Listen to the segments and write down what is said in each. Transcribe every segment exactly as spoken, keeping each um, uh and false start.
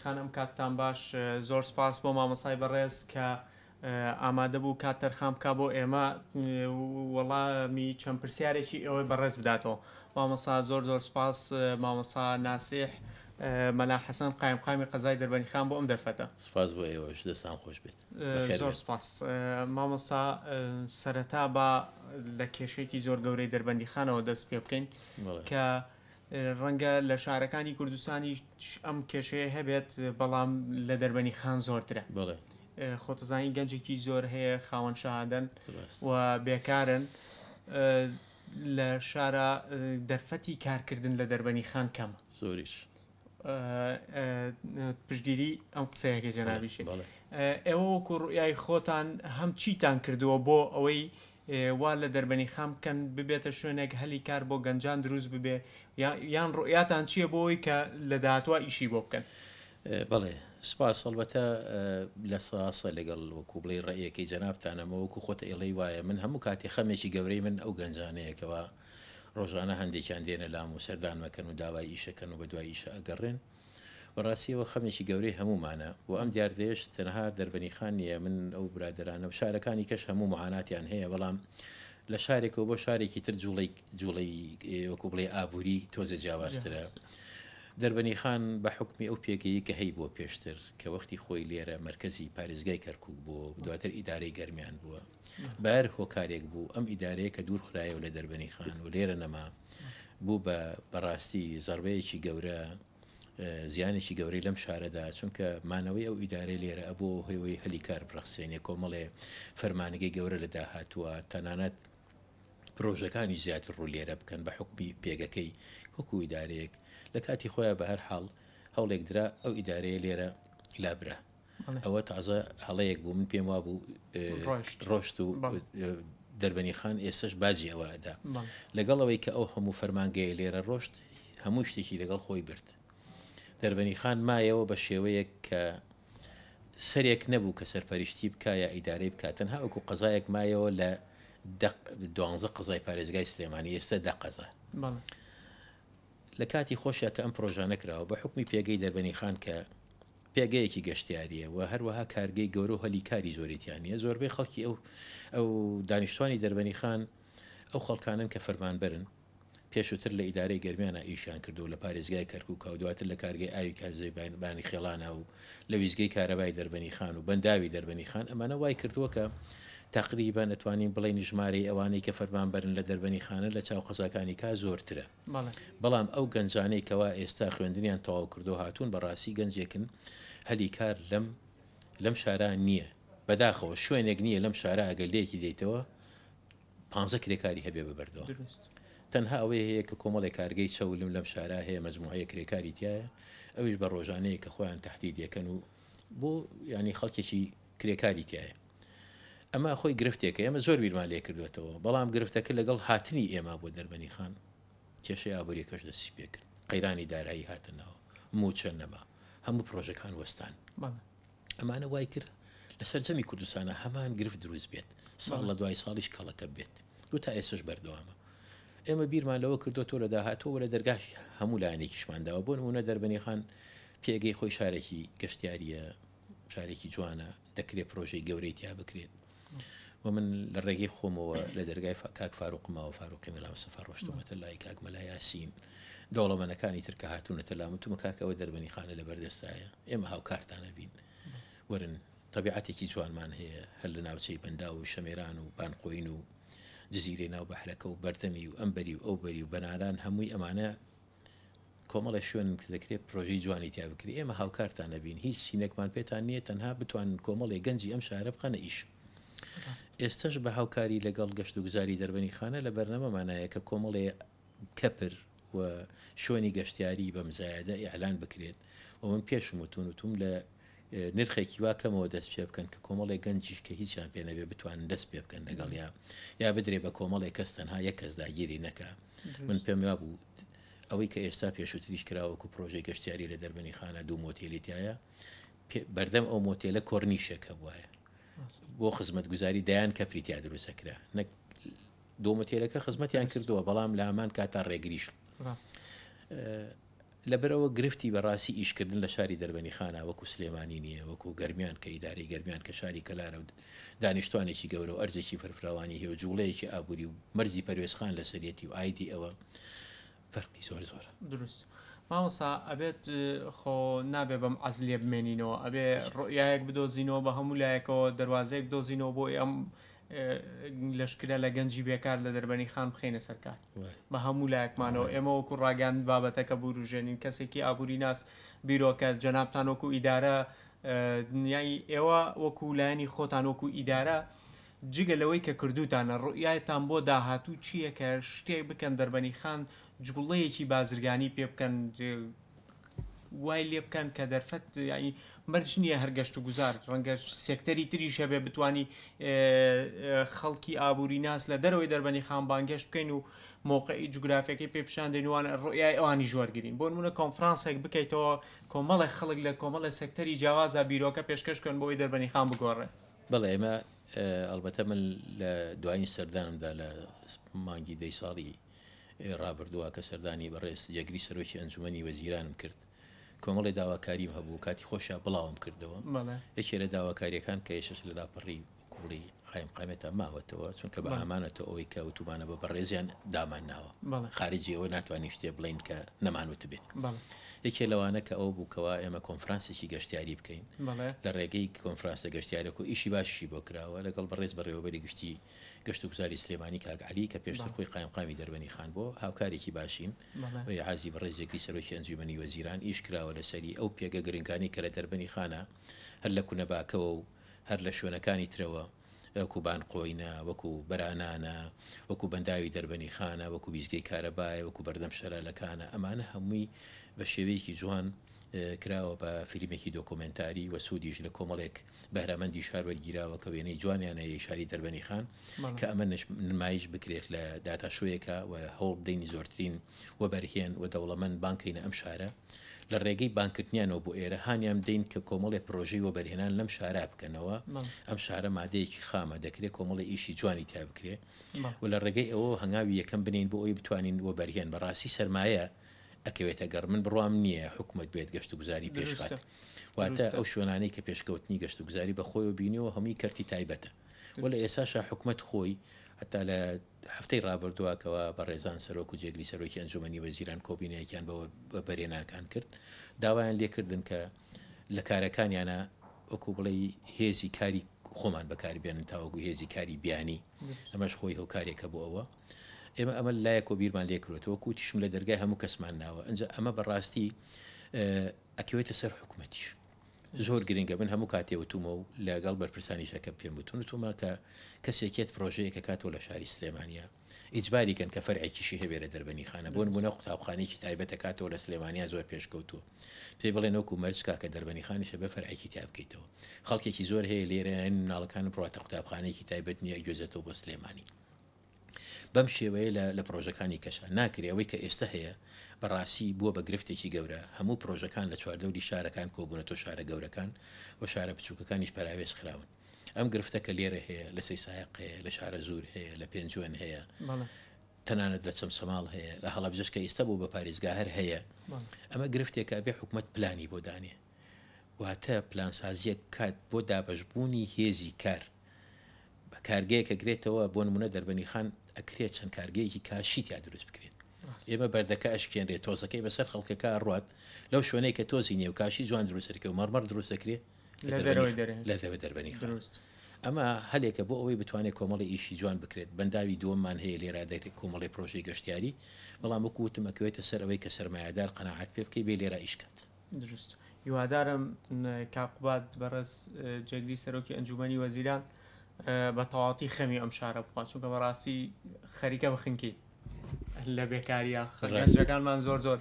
دەربەنیخان ئەم کاتتان باش زۆر سپاس بۆ مامەسای بەڕێز کە ئامادە بوو کات تەرخام بکە بۆ ئێمە وەڵامی چەند پرسیارێکی ئەوەی بەڕێز بداتەوە. مامەسا زۆر زۆر سپاس. مامەسا ناسیح مەلا حەسەن قایم قامی قەزای دەربەنیخان بۆ ئەم دەرفەتە. سپاس بۆ ئێوەش دەستان خۆش بێت. زۆر سپاس. مامەسا سەرەتا بە لە کێشەیەکی زۆر گەورەی دەربەندیخانەوە دەست پێ بکەین کە ڕەنگە لە شارەکانی کوردستانی ئەم کێشەیە هەبێت بەڵام لە دەربەنیخان زۆرترە. خۆتەزانی گەنجێکی زۆر هەیە خاوەن شەهادەن و بێکارن لە شارە دەرفەتی کارکردن لە دەربەنیخان کەمە زۆریش. پشگیری ئەم قسەیەکە جەنابیشی ئێوە وەکو ڕوئای خۆتان هەم چیتان کردووە بۆ ئەوەی وا لە دەربەنیخان بکەن ببێتە شوێنێک هەلی کار بۆ گەنجان دروست ببێ یان ڕوئیاتان چییە بۆەوەی کە لە داهاتوە ئیشی بۆ بکەن؟ بەڵێ سپاس. هەڵبەتە لە ساسە لەگەڵ وەکو بڵێ ڕێیەکەی جەنابتانەمە وەکو خۆتە ئێڵەی وایە من هەموو کاتی خەمێکی گەورەی من ئەو گەنجانەیەکەوە ڕۆژانە هەندێکیان دێنە لام و سەردانمەکەن و داوای ئیشەکەن و بە دوای ئیشە ئەگەڕێن. بەڕاستیەوە خەمێکی گەورەی هەمومانە و ئەم دیاردێش تەنها دەربەنیخان نیە من ئەو برادرانە و شارەکانی کەش هەموو معاناتیان هەیە بەڵام لە شارێکەوە بۆ شارێکی تر جوڵی جوڵی وەکو بڵێ ئابووری تۆزە جیاوازترە. دەربەنیخان بە حکمی ئەو پێگەیی کە هەی بۆ پێشتر کە وەختی خۆی لێرە مرکزی پارێزگای کەرکووک بوو دواتر ئیدارەی گەرمیان بووە بەر هۆکارێک بوو ئەم ئیدارەیە کە دوور خرایە و لە دەربەنیخان و لێرە نەما بوو بە بەڕاستی زەربەیەکی گەورە زیانێکی گەورەی لەم شارەدا چونکە مانەوەی ئەو ئیدارەی لێرە ئەبوو هێوەی هەلی کار بڕەخسێنێ کۆمەڵێ فەرمانگەی گەورە لە داهاتووە تەنانەت پرۆژەکانی زیاتر ڕوو لێرە بکەن بە حکمی پێگەکەی وەکو ئیدارەیەک لە کاتی خۆیان بە هەر حاڵ هەوڵێک درا ئەو ئیدارەیە لێرە لابرا. ئەوە تازە هەڵەیەک بوو من پێم وابوو ڕۆشت و دەربەنیخان ئێستش بازی ئەوەدا لەگەڵەوەی کە ئەو هەموو فەرمانگەیە لێرە ڕۆشت هەموو شتێکی لەگەڵ خۆی برد. دەربەنیخان مایەوە بە شێوەیەک کە سەرێک نەبوو کە سەرپەرشتی بکە یا ئیدارەی بکات تەنها وەکو قەزایەک مایەوە لە دوانزە قەزای پارێزگای سلێمانی ئێستا دە قەزا. لە کاتی خۆشە کە ئەم پرۆژانە کراوە بە حکمی پێگەی دەربەنیخان کە پێگەیەکی گەشتیاریە و هەروەها کارگەی گەورە و هەلی کاری زۆریتیانە زۆربەی خەڵکی ئەو ئەو دانیشتوانی دەربەنیخان ئەو خەڵکانن کە فەرمانبەرن پێشووتر لە ئیدارەی گەرمیانە ئیشان کردو لە پارێزگای کەرکووک و دواتر لە کارگەی ئاوی کارزەی بانی خێڵانە و لە ویزگەی کارەبای دەربەنیخان و بەنداوی دەربەنیخان ئەمانە وای کردووە کە تقریبا ئەتوانین بڵێن ژمارەی ئەوانەی کە فەرمانبەرن لە دەربەنیخانە لە چاو قەزاکانی کا زۆرترە. بەڵام ئەو گەنجانەی کەوا ئێستا خوێندنیان تەواو کردو هاتوون بەڕاستی گەنجێکن هەلی کار لەم لەم شارە نییە بەداخەوە شوێنێک نییە لەم شارە ئەگەلەیەکی دێتەوە پانزە کرێکاری هەبێ ببەردەوە. تەنها ئەوەی هەیە کە کۆمەڵی کارگەی چەولم لەم شارە هەیە مەجموعەیە کرێکاری تایە ئەویش بە ڕۆژانەیە کە خۆیان تهدید دەکەن و بۆ ینی خەڵکێکی کرێکاری تایە. ئەمە خۆی گرفتێکە ئێمە زۆر بیرمان لێ کردوێتەوە بەڵام گرفتەکە لەگەڵ هاتنی ئێمە بۆ دەربەنیخان کێشەی ئابووریەکەش دەستی پێکرد قەیرانی دارایی هاتنەوە موچە نەما هەموو پرۆژەکان وەستان ئەمانە وای کرد لە سەرجەمی کوردستانە هەمان گرفت دروست بێت ساڵ لە دوای ساڵیش کەڵەکە بێت و تا ئێسش بەردەوامە. ئێمە بیرمان لەوە کردو تۆ لە داهاتەوە لە دەرگاشی هەموو لایەنێکیشمانداوە بۆ نمونە دەربەنیخان پێگەی خۆی شارێکی گەشتیاریە شارێکی جوانە دەکرێت پرۆژەی گەورەی تیا بکرێت و من لە ڕێگەی خۆمەوە لە دەرگای کاک فاروقمەوە فاروقی مەلا مستەفا ڕۆشتومەتە لای کاک مەلا یاسین دەوڵەمەندەکانی ترکە هاتوونەتە لامتومە کاکەوە دەربەنیخانە لە بەردەستایە ئێمە هاوکارتانە بین وەرن طبیعەتێکی جوانمان هەیە هەر لە ناوچەی بەندا و شەمێران و بانقۆین و جزیرەی ناو بەحرەکە و بەردەمی و ئەمبەری و ئەو بەری و بەناران هەمووی ئەمانە کۆمەڵە شوێن کە دەکرێت پرۆژەی جوانی تیا بکری ئێمە هاوکارتان نەبین هیچ سینەکمان پێتان نییە تەنها بتوان کۆمەڵی گەنجی ئەم شارە بخەنە ئیش. ئێستش بە هاوکاری لەگەڵ گەشت و گوزاری دەربەنیخانە لە بەرنەمەمانایە کە کۆمەڵێ کەپر و شوێنی گەشتیاری بەمزایەدا ئیعلان بکرێت و من پێشم وتون وتوم لە نرخێکی واکەمەوە دەست پێ بکەن کە کۆمەڵی گەنجیش کە هیچیان پێ نەبێ بتوانن دەست پێ بکەن لەگەڵ یا یا بدرێ بە کۆمەڵی کەس تەنها یەک کەس داگیری نەکە. من پێم وابوو ئەوەی کە ئێستا پێشووتریش کراوەکو پرۆژەی گەشتیاری لە دەربەنیخانە دوو مۆتیلیتایە بەردەم ئەو مۆتیلە کۆرنیشێکە بواە بۆ خزمەت گوزاری دایان کە پریتیا دروستەکرا نەک دۆ مۆتیلەکە خزمەتیان کردووە بەڵام لە هەمان کاتا ڕێگریش لەبەرەوە گرفتی بەڕاستی ئیشکردن لە شاری دەربەنی خانە وەکو سلێمانی نییە وەکو گەرمیان کە ئیداری گەرمیان کە شاری کەلارە و دانیشتوانێکی گەورە و ئەرزێکی فرفراوانی هەیە و جوڵەیەکی ئابووری و مەرزی پەروێزخان لە سەرەتی و ئایدی ئەوە فەرقی زۆر زۆرە. دروست مامۆستا ئەبێت خۆ نابێ بەم عەزلێ بمێنینەوە ئەبێ ڕۆیایەک بدۆزینەوە بە هەموو لایەکەوە دەواازەیەک بدۆزینەوە بۆ ئەم لەشکرە لە گەنجی بێکار لە دەربەنی خان بخێنە سەرکار بە هەموو لایەکمانەوە ئێمە وەکو ڕاگەان بابەتەکە بوروژێنین کەسێکی ئابووری ناس بیرۆکە جەنابتان وەکو ئیدارە دنیای ئێوە وەکو لایەنی خۆتان وەکو ئیدارە جگە لەوەی کە کردوتانە ڕۆیایتان بۆ داهاتوو چییە کە شتێک بکەن دەربەنی خان جگوڵەیەکی بازرگانی پێ بکەن وای لێ بکەن کە دەرفەت ینی مەرج نییە هەرگەشت و گوزار ڕەنگە سێکتەری تریشە بێ بتانی خەڵکی ئابووری ناس لە دەرەوەی دەربەنی خان بانگەشت بکەین و مووقعی جوگرافیەکەی پێ پیشان دێنوان ڕۆیای ئەوانی ژوەرگرین بۆ نمونە کۆنفرانسێک بکەیتەوە کۆمەڵی خەڵک لە کۆمەڵە سێکتەری جیاوازە بیرۆکە پێشکەشکەن بۆی دەربەنی خان بگۆڕێ. بەڵێ ئێمە ئەلبەتە من لە دوایین سەردانمدا لە مانگی دەی ساڵی ڕابردووە کە سەردانی بەڕێز جێگری سەرۆکی ئەنجومەنی وەزیرانم کرد کۆمەڵی داواکاریم هەبوو کاتی خۆشە بڵاوم کردەوە یەکێ لە داواکاریەکان کە یەشش لە لاپەڕی کوڵی قایم قامێتە ماوەتەوە چونکە بە ئامانەتە ئەوەی کە وتومانە بە بەڕێزیان دامان ناوە خارجی ئەوە ناتوانانی شتێ بڵین کە نەمانوت بێت یەکێ لەوانە کە ئەو بووکەوە ئێمە کۆنفرانسێکی گەشتیاری بکەین لە ڕێگەی کۆنفرانسە گەشتیارێک و ئیشی باشی بۆ کراوە لەگەڵ بەڕێز بەڕێوەبەری گشتی گەشت و گوزاری سلێمانی کاگعلی کە پێشتر خۆی قایمقامی دەربەنی خان بۆ هاوکارێکی باشین و عازی بەڕێزێکی سەرۆکی ئەنجومەنی وەزیران ئیش کراوە لەسەری ئەو پێگە گرنگانی کە لە دەربەنی خانە هەر لە کوونەباکەوە و هەر لە شوێنەکانی ترەوە وەکو بان قۆینە وەکو بەرانانە وەکو بەنداوی دەربەنی خانە وەکو بیزگەی کارەبایە وەکو بەردەم شەلالەکانە ئەمانە هەمووی بە شێوەیەکی جوان کراوە بە فیلمێکی دۆکۆمنتاری و سوودیش لە کۆمەڵێک بەهرەمەندی شار وەرگیراوە کە وێنەی جوانیانەیە شاری دەربەنی خان کە ئەمە نمایش بکرێت لە داتاشۆیەکە و هەوڵ دەینی زۆرترین و بەرهێن و دەوڵەمەند بانکەینە ئەم شارە لە ڕێگەی بانکردنیانەوە بۆ ئێرە هانیان دەین کە کۆمەڵی پرۆژەی و بەرهێنان لەم شارە بکەنەوە ئەم شارە مادەیەکی خامە دەکرێت کۆمەڵی ئیشی جوانی تا بکرێت و لە ڕێگەی ئەوە هەنگاوی یەکەم بنین بۆ ئەوی بتوانین وە بەرهێن بەڕاستی سەرمایە ئەکەوێتە گەڕ من بڕوام نییە حکومت بێت گەشت و گوزاری پێشخات واتە ئەو شوێنانەی کە پێشکەوتنی گەشت و گوزاری بە خۆی و بینیەوە هەمووی کەرتی تایبەتە و لە ئێساشە حکومت خۆی هەتا لە هەفتەی ڕابردووەکەوە بە ڕێزان سەرۆک و جێگری سەرۆکی ئەنجومەنی وەزیران کۆبینەیەکیان بە بەرێنانکان کرد داوایان لێکردن کە لە کارەکانیانە وەکو بڵێ هێزی کاری خۆمان بەکاربێنن تاوەکو هێزی کاری بیانی ئەمەش خۆی هەو کارێکە بۆ ئەوە ئێمە ئەمە لایەک و بیرمان لێکرێتەوە کوتیشم لە دەرگای هەموو کەسمان ناوە ئەنج ئەمە بەڕاستی ئەکەوێتە سەر حکوومەتیش زۆر گرنگە من هەموو کاتێوتومە و لەگەڵ بەرپرسانیشەکە پێم بتونتومە کە کەسێکێت پرۆژەیەکە کاتۆ لە شاری سلێمانیا ئیجباریکەن کە فەرعێکیشی هەبێرە دەربەنی خانە بۆ نمونە قوتابخانەیەکی تایبەتە کاتەوە لە سلێمانیا زۆر پێشکەوتووە پێ بڵێن وەکو مەرجکا کە دەربەنی خانیشە بە فەرعێکی تا بکەیتەوە خەڵکێکی زۆر هەیە لێرەیان مناڵەکان بڕاتە قوتابخانەیەکی تایبەت نییە گوێزێتەوە بۆ سلێمانی بەم شێوەیە لە پرۆژەکانی کەشە ناکرێەوەی کە ئێستا هەیە بەڕاستی بووە بە گرفتێکی گەورە هەموو پرۆژەکان لە چواردەوری شارەکان کۆبوونەتەوە شارە گەورەکان و شارە بچووکەکانیش پراوێز خراون ئەم گرفتەکە لێرە هەیە لە سەیسایق هەیە لە شارە زور هەیە لە پێنجوێن هەیە تەنانەت لە چەمسەماڵ هەیە لە هەڵەبجەشکە ئێستا بوو بە پارێزگا هەر هەیە ئەمە گرفتێکە بێ حکومت پلانی بۆ دانێ واتە پلانسازیە کات بۆ دابەشبوونی هێزی کار بە کارگەیەکە گرێتەوە بۆ نمونە دەربەنی خان ئەکرێت چەند کارگەیەکی کاشی تا دروست بکرێت ئێمە بەردەکە ئەشکێنرێت تۆزەکەی بەسەر خەڵکەکە ڕات لەو شوێنەی کە تۆزی نیێ و کاشی جوان دروستەکە و مەرمەر دروست دەکرێت لە دەوە دەربەنی خان ئەمە هەلێکە بۆ ئەوەی بتوانێت کۆمەڵی ئیشی جوان بکرێت بەنداوی دووەممان هەیە لێرا دەکرێت کۆمەڵی پرۆژەی گەشتیاری بەڵام وەکوتم ئەکەوێتە سەر ئەوەی کە سەرمایهدار قەناعەت پێ بکەی بێ لێرا ئیشکات دروست هیوادارم کاقوبات بەڕێز جێگری سەرۆکی ئەنجومەنی وەزیران بە تەواتی خەمی ئەم شارە بخوات چونکە بەڕاستی خەریکە بخنکی لە بێکاریە خەرجەکانمان زۆر زۆر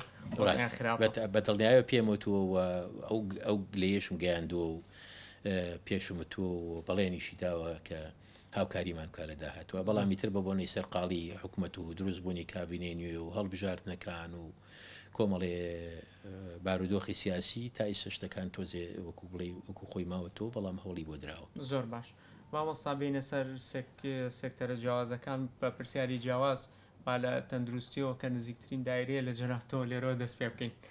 بەدڵنیایە پێم وتووە ئەو لێشم گەیاندووە و پێشم وتووە و بەڵێنیشی داوە کە هاوکاریمان کا لە داهاتوە بەڵامی تر بە بۆنەی سەرقاڵی حکوومەت و دروستبوونی کابینەی نوێ و هەڵبژاردنەکان و کۆمەڵێ بارودۆخی سیاسی تا ئیسە شتەکان تۆزێ وەکو بڵێ وەکو خۆی ماوەتەوە بەڵام هەوڵی بۆ درراوە زۆر باش مامۆستا بینە سەر سێکتەرە جیاوازەکان بە پرسیاری جیاواز با لە تەندروستیەوە کە نزیکترین دایرەیە لە جەنابتەوە لێرەوە دەست پێ بکەین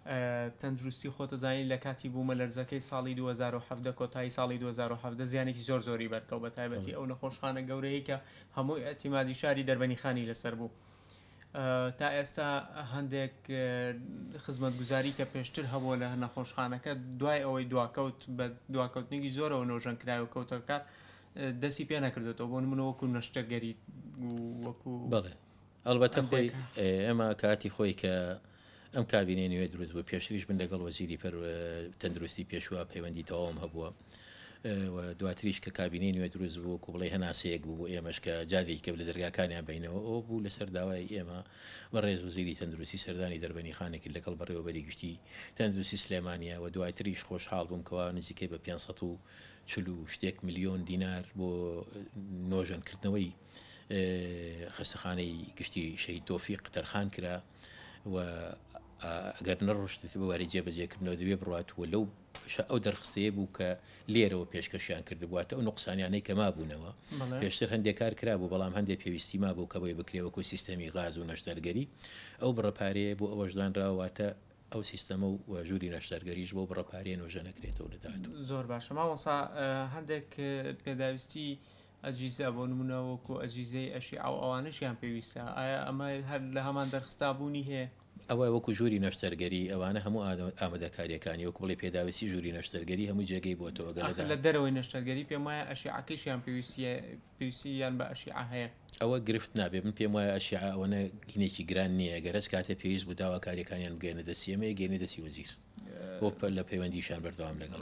تەندروستی خۆتە زانین لە کاتی بوومە لەرزەکەی ساڵی دوو هەزار و حەوت کۆتایی ساڵی دوو هەزار و حەوت زیانێکی زۆر زۆری بەرکەوت بە تایبەتی ئەو نەخۆشخانە گەورەیە کە هەموو ئەتیمادی شاری دەربەنیخانی لەسەر بوو. تا ئێستا هەندێک خزمەتگوزاری کە پێشتر هەبووە لە نەخۆشخانەکە دوای ئەوەی دواکەوت بە دواکەوتنێکی زۆرەوە نۆژەن کرایە کەوتەکە دەستی پێ نەکردێتەوە بۆ نمونە وەکو نەشتەرگەری وەکو بەڵێ ئەلبەتە خۆی ئێمە کاتی خۆی کە ئەم کابینەی نوێ دروست بوو پێشتریش من لەگەڵ وەزیری پەر تەندروستی پێشوە پەیوەندی تەواوم هەبووە دواتریش کە کابینەی نوێ دروست بوو و بڵێ هەناسەیەک بوو ئێمەش کە جادێکی کە لە دەرگاکانیان بینەوە ئەو بوو لەسەر داوای ئێمە بە ڕێز وزیری تەندروستی سەردانی دەربەنیخانێکی لەگەڵ بەڕێوەبەری گشتی تەندروستی سلێمانیە و دواتریش خۆشحاڵ بووم کەوا نزیکەی بە پێنج و چل و شتێک میلیۆن دینار بۆ نۆژەنکردنەوەی خەستەخانەی گشتی شەهید تۆفیق تەرخان کرا و ئەگەر نەڕۆشت بە واری جێبەجێکردنەوە دەوێ بڕاتوە لەو ئەو دەرخستەیە بوو کە لێرەوە پێشکەشیان کردبوواتە ئەو نقصانیانەی کە مابوونەوە پێشتر هەندێک کار کرا بوو بەڵام هەندێک پێویستی ما بوو کە بۆی بکرێوەکو سیستەمی غاز و نەشتەرگەری ئەو بڕەپارەیە بۆ ئەوەشدانراواتە ئەو سیستەمە و ژووری نەشتەرگەریش بۆ بڕەپارێ نۆژە نەکرێتەوە لەداهات. زۆر باشە ماوەسا هەندێک پێداویستی ئەجیزە بۆ نمونەوەکو ئەجیزەی ئەشی ئەو ئەوانشیان پێویستە ئایا ئەمە هەر لە هەمان دەرخستابوونی هەیە؟ ئەوە وەکو ژووری نەشتەرگەری ئەوانە هەموو ئامادەکاریەکانی وەکو بڵێ پێداویستی ژووری نەشتەرگەری هەموو جێگەی بۆتەوە لە دەرەوەی نەشتەرگەری پێم وایە ئەشیعەکەیشیان پێویستیە پێویستیان بە ئەشیع هەیە. ئەوە گرفت نابێ من پێم وایە ئەشیع ئەوەنە گینێکی گران نییە گەرەس کاتێ پێویست بوو داواکاریەکانیان بگەێنە دەستی ئەمە گەێنێ دەستی وەزیر بۆ لە پەیوەندیشان بەردەوام لەگەڵ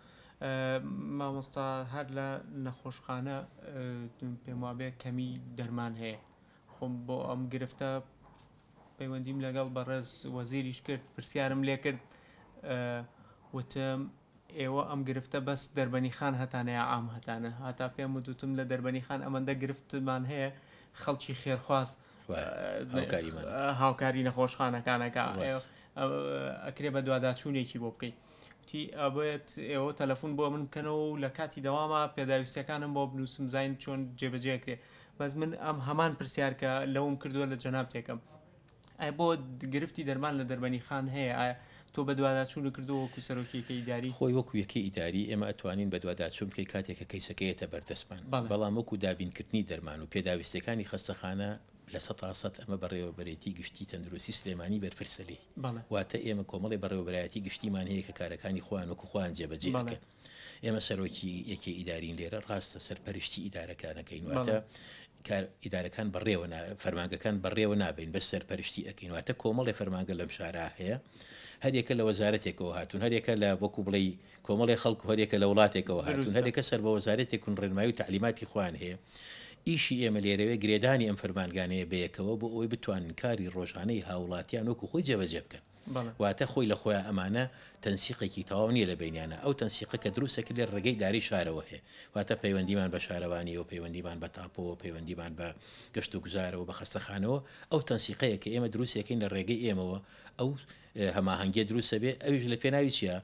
مامۆستا هەر لە نەخۆشخانە پێم وابێ کەمی دەرمان هەیە خۆم بۆ ئەم گرفتە پەیوەندیم لەگەڵ بەڕێز وەزیریش کرد پرسیارم لێ کرد وتم ئێوە ئەم گرفتە بەس دەربەنیخان هەتانەیە عام هەتانە هاتا پێم وتم لە دەربەنیخان ئەمەندە گرفتمان هەیە خەڵکی خێرخواست هاوکاری نەخۆشخانەکانەکە ئەکرێ بە دوواداچوونێکی بۆ بکەیت تی ئەبێت ئێوە تەلەفۆن بۆ من بکەنەوە و لە کاتی دەوامە پێداویستەکانم بۆ بنووسم زین چۆن جێبەجێکرێ بەس من ئەم هەمان پرسیارکە لەوم کردووە لە جەناب تێکم ئای بۆ گرفتی دەرمان لە دەربەنیخان هەیە ئایا تۆ بە دوواداچوون کردو وەکو سەرۆکیەکەی ئیداری خۆی وەکو یەکەی ئیداری ئێمە ئەتوانین بە دوواداچوون بکەی کاتێکە کەیسەکەیەتە بەردەستمان بەڵام وەکو دابینکردنی دەرمان و پێداویستەکانی خەستەخانە لە سەد تا سەد ئەمە بەڕێوەبەرێتی گشتی تەندروستی سلێمانی بەرپرسەلی واتە ئێمە کۆمەڵی بەڕێوەبەرایەتی گشتیمان هەیە کە کارەکانی خۆیان وەکو خۆیان جێبەجێ دەکەن ئێمە سەرۆکی یەکێ ئیدارین لێرە ڕاستە سەرپەرشتی ئیدارەکانەکەین واتە ئیدارەکان بەڕێوە فەرمانگەکان بەڕێوە نابین بە سەرپەرشتی ئەەکەین واتە کۆمەڵی فەرمانگە لەم شارە هەیە هەرێکە لە وەزارەتێکەوە هاتوون هەرێکە لە وەکو بڵێ کۆمەڵی خەڵک هەرێکە لە وڵاتێکەوە هاتوون هەرێکە سەر بە وەزارەتێکون ڕێنمایی و تعلیماتی خۆیان هەیە ئیشی ئێمە لێرەوەی گرێدانی ئەم فەرمانگانەیە بەیەکەوە بۆ ئەوی بتوانن کاری ڕۆژانەی هاوڵاتیان وەکو خۆی جێبەجێ بکەن واتە خۆی لە خۆیان ئەمانە تەنسیقێکی تەواو نیە لە بینیانە ئەو تەنسیقە کە دروستەکە لێ ڕێگەی داری شارەوە هەیە واتە پەیوەندیمان بە شارەوانی و پەیوەندیمان بە تاپۆ پەیوەندیمان بە گەشت و گوزارەوە بە خەستەخانەوە ئەو تەنسیقەیە کە ئێمە دروستەکەین لە ڕێگەی ئێمەوە ئەو هەماهەنگێ دروستە بێ ئەویش لە پێناوی چیە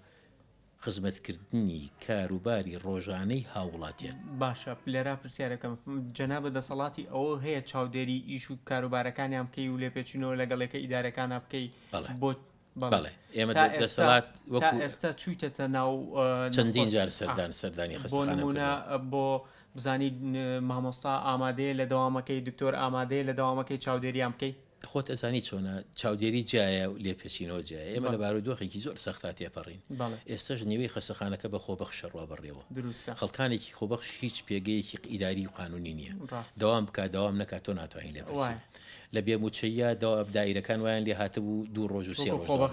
خزمەتکردنی کاروباری ڕۆژانەی هاوڵاتیان باشە لێرا پرسیارەکەم جەنابە دەسەڵاتی ئەوە هەیە چاودێری ئیش و کاروبارەکانیان بکەی و لێ پێچینەوە لەگەڵێکە ئیدارەکانە بکەی بۆ بەڵێ ئێمە دەسەڵات وەکو ئێستا چوویتە ناو چەندین جار سەردان سەردانی خەستەخانە بۆ بزانی مامۆستا ئامادەیە لە دەوامەکەی دکتۆر ئامادەیە لە دەوامەکەی چاودێریان بکەی خۆت ئەزانی چۆنە چاودێری جایە و لێ پێچینەوە جایە ئێمە لە بارودۆخێکی زۆر سەختا تێپەڕین ئێستاش نیوەی خەستەخانەکە بە خۆبەخش ڕوا بڕێەوە خەڵکانێکی خۆبەخش هیچ پێگەیەکی ئیداری و قانونی نییە دەوام بکات دەوام نەکات تۆ ناتوانین لێ پرسین لە بێموچەیە دایرەکان وایان لێ هاتبوو دوو ڕۆژ و سێ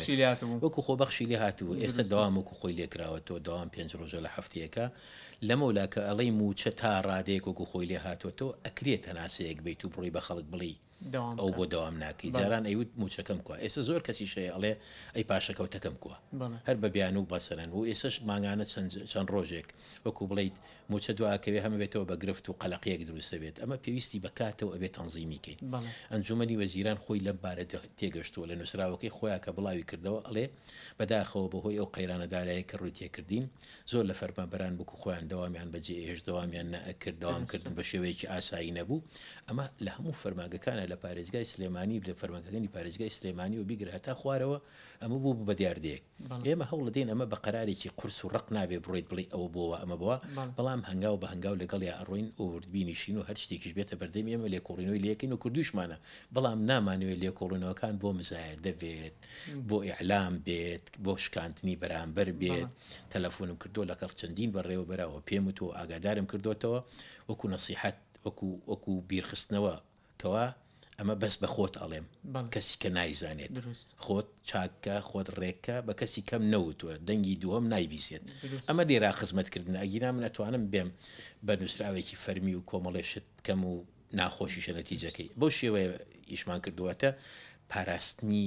وەکو خۆبەخشی لێ هاتبوو ئێستا دەوام وەکو خۆی لێکراوە تۆ دەوام پێنج ڕۆژە لە هەفتەیەەکە لەمەولا کە ئەڵەی موچە تا ڕادەیەک وەکو خۆی لێ هاتووەتەوە ئەکرێت هەناسەیەک بیت و بڕی بە خەڵک بڵی ئەو بۆ دەوام ناکەی جاران ئەیوت موچەکەم کووە ئێستا زۆر کەسی شەیە ئەڵێ ئەی پاشەکەوتەکەم کووە هەر بە بیان و بەسەرەن و ئێسش ماگانە چەند ڕۆژێک وەکو بڵیت موچە دواکەوێ هەمە بێتەوە بە گرفت و قەلەقیەک دروستە بێت ئەمە پێویستی بەکاتەوە ئەبێت تەنزیمیکەین ئەنجومەنی وەزیران خۆی لەم بارە تێگەشتووە لە نووسراوەکەی خۆیان کە بڵاوی کردەوە ئەڵێ بەداخەوە بەهۆی ئەو قەیرانەدارایی کە ڕووی تێکردین زۆر لە فەرمانبەران بکو خۆیان دەوامیان بەجێ هێش دەوامیان نەکرد دەوام کردن بە شێوەیەکی ئاسایی نەبوو ئەمە لە هەموو فەرمانگەکانە لە پارێزگای سلێمانی لە فەرمانگەکانی پارێزگای سلێمانی و بیگرە هەتا خوارەوە ئەمە بوو بە دیاردەیەک ئێمە هەوڵ دێن ئەمە بە قەرارێکی قورس و ڕق نابێ بڕۆیت بڵێ ئەوە بۆەوە ئەمە بووە بەڵام هەنگاو بە هەنگاو لەگەڵ یا ئەڕۆین ئۆوردبینیشین و هەر شتێکیش بێتە بەردەم ئێمە لێکۆڵینەوەی لەکەین و کوردوشمانە بەڵام نامانوێت لێکۆڵینەوەکان بۆ مزایە دەبێت بۆ ئیعلام بێت بۆ شکاندنی بەرامبەر بێت تەلەفۆنم کردو لەگەڵ چەندین بەڕێوە بەراوە پێم وتۆ ئاگادارم کردوتەوە وەکو نەسیحەت وەکو وەکو بیرخستنەوە کەوا ئەمە بەس بە خۆت ئەڵێم کەسی کە نایزانێت خۆت چاکە خۆت ڕێککە بە کەسی کەم نەوتووە دەنگی دووەم نایبیسێت ئەمە لێرا خزمەتکردن ئەگینا من ئەتوانم بێم بە نووسراوێکی فەرمی و کۆمەڵێشت بکەم و ناخۆشیشە نەتیجەکەی بۆ شێوەیە ئیشمان کردووەتە پاراستنی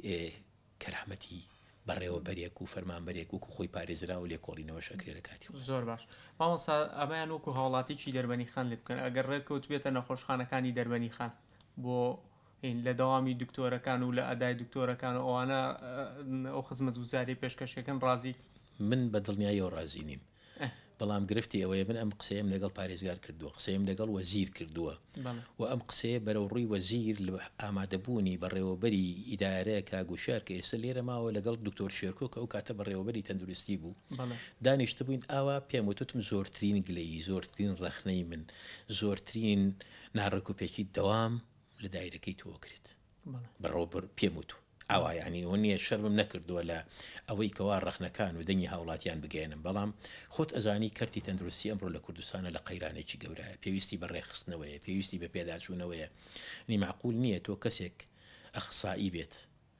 کەرامەتی بەڕێوەبەرێک و فەرمانبەرێک وکو خۆی پارێزرا و لێکۆڵینەوە شەکرێ لە کاتی زۆر باش مامۆستا ئەمەیان وەکو هاوڵاتیی دەربەنی خان لێ بکەن ئەگەر ڕێککەوت بێتە نەخۆشخانەکانی دەربەنی خان بۆ لە دەوامی دکتۆرەکان و لە ئەدای دکتۆرەکان و ئەوانە ئەو خزمەت وزاری پێشکەشەکەن ڕازی من بە دڵنیاییەوە ڕازی نیم بەڵام گرفتی ئەوەیە من ئەم قسەیەم لەگەڵ پارێزگار کردووە قسەیم لەگەڵ وەزیر کردووە و ئەم قسەیە بەرەو ڕووی وەزیر لە ئامادەبوونی بەڕێوەبەری ئیدارەیە کاگوشار کە ئێستا لێرە ماوە لەگەڵ دکتۆر شێرکۆ کە ئەو کاتە بەڕێوەبەری تەندروستی بوو دانیشتە بووین ئاوا پێم وتم زۆرترین گلەیی زۆرترین ڕەخنەی من زۆرترین ناڕێکوپێکی دەوام لە دایرەکەی تۆ کرێت بەڕۆبەر پێم وتو ئاوا یعنی ئەوە نییە شەرمم نەکردووە لە ئەوەی کەوا ڕەخنەکان و دەنگی هاوڵاتیان بگەێنم بەڵام خۆت ئەزانی کەرتی تەندروستی ئەمڕۆ لە کوردستانە لە قەیرانێکی گەورەیە پێویستی بە ڕێخستنەوەیە پێویستی بە پێداچوونەوەیە نی معقول نییە تۆ کەسێک ئەخسایی بێت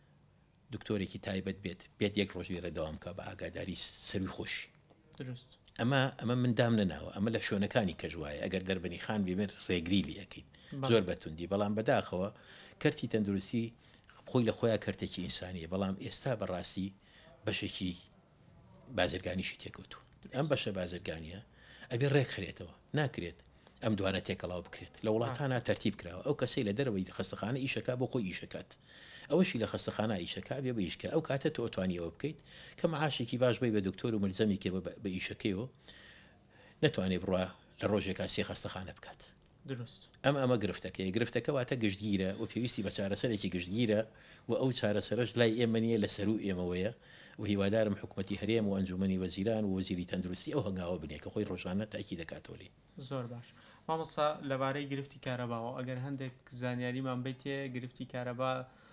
دکتۆرێکی تایبەت بێت بێت یەک ڕۆژ لێرە دەوام کە بە ئاگاداری سەروی خۆشی ئەمە ئەمە مندام نەناوە ئەمە لە شوێنەکانی کەژوایە ئەگەر دەربەنی خان بێمێت ڕێگری لەکەین زۆر بەتوندی بەڵام بەداخەوە کەرتی تەندروستی خۆی لە خۆیان کەرتێکی ئینسانیە بەڵام ئێستا بەڕاستی بەشێکی بازرگانیشی تێکەوتووە ئەم بەشە بازرگانیە ئەبێ ڕێک خرێتەوە ناکرێت ئەم دوانە تێکەڵاو بکرێت لە وڵاتانە تەرتیب کراوە ئەو کەسەی لە دەرەوەی خستەخانە ئیشەکە بۆ خۆی ئیشەکات ئەوەشی لە خستەخانە ئیشەکە بێ بە ئیشکە ئەو کاتە تۆ ئۆتوانیەوە بکەیت کە مەعاشێکی باش بی بە دکتۆر و ملزەمی کێ بە ئیشەکەیەوە نەتوانێت بڕە لە ڕۆژێکا سێ خستەخانە بکات ئەم ئەمە گرفتەکە گرفتەکە واتە گشتگیرە و پێویستی بە چارەسەرێکی گشتگیرە و ئەو چارەسەرش لای ئێمە نیە لە سەر و ئێمەوەیە و هیوادارم حکوومەتی هەرێم و ئەنجومەنی وەزیران و وەزیری تەندروستی ئەو هەنگاوە بنێ کە خۆی ڕۆژانە تاکی دەکاتۆلی زۆر باش مامۆستا لەبارەی گرفتی کارەباوە ئەگەر هەندێک زانیاریمان بیتێ گرفتی کارەبا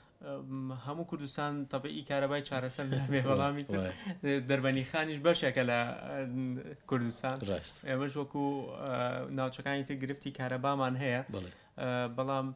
هەموو کوردستان تەبعی کارەبای چارەسەر نابێ بەڵامی دەربەنی خانیش بەشێکە لە کوردستان ئێمەش وەکو ناوچەکانی تر گرفتی کارەبامان هەیە بەڵام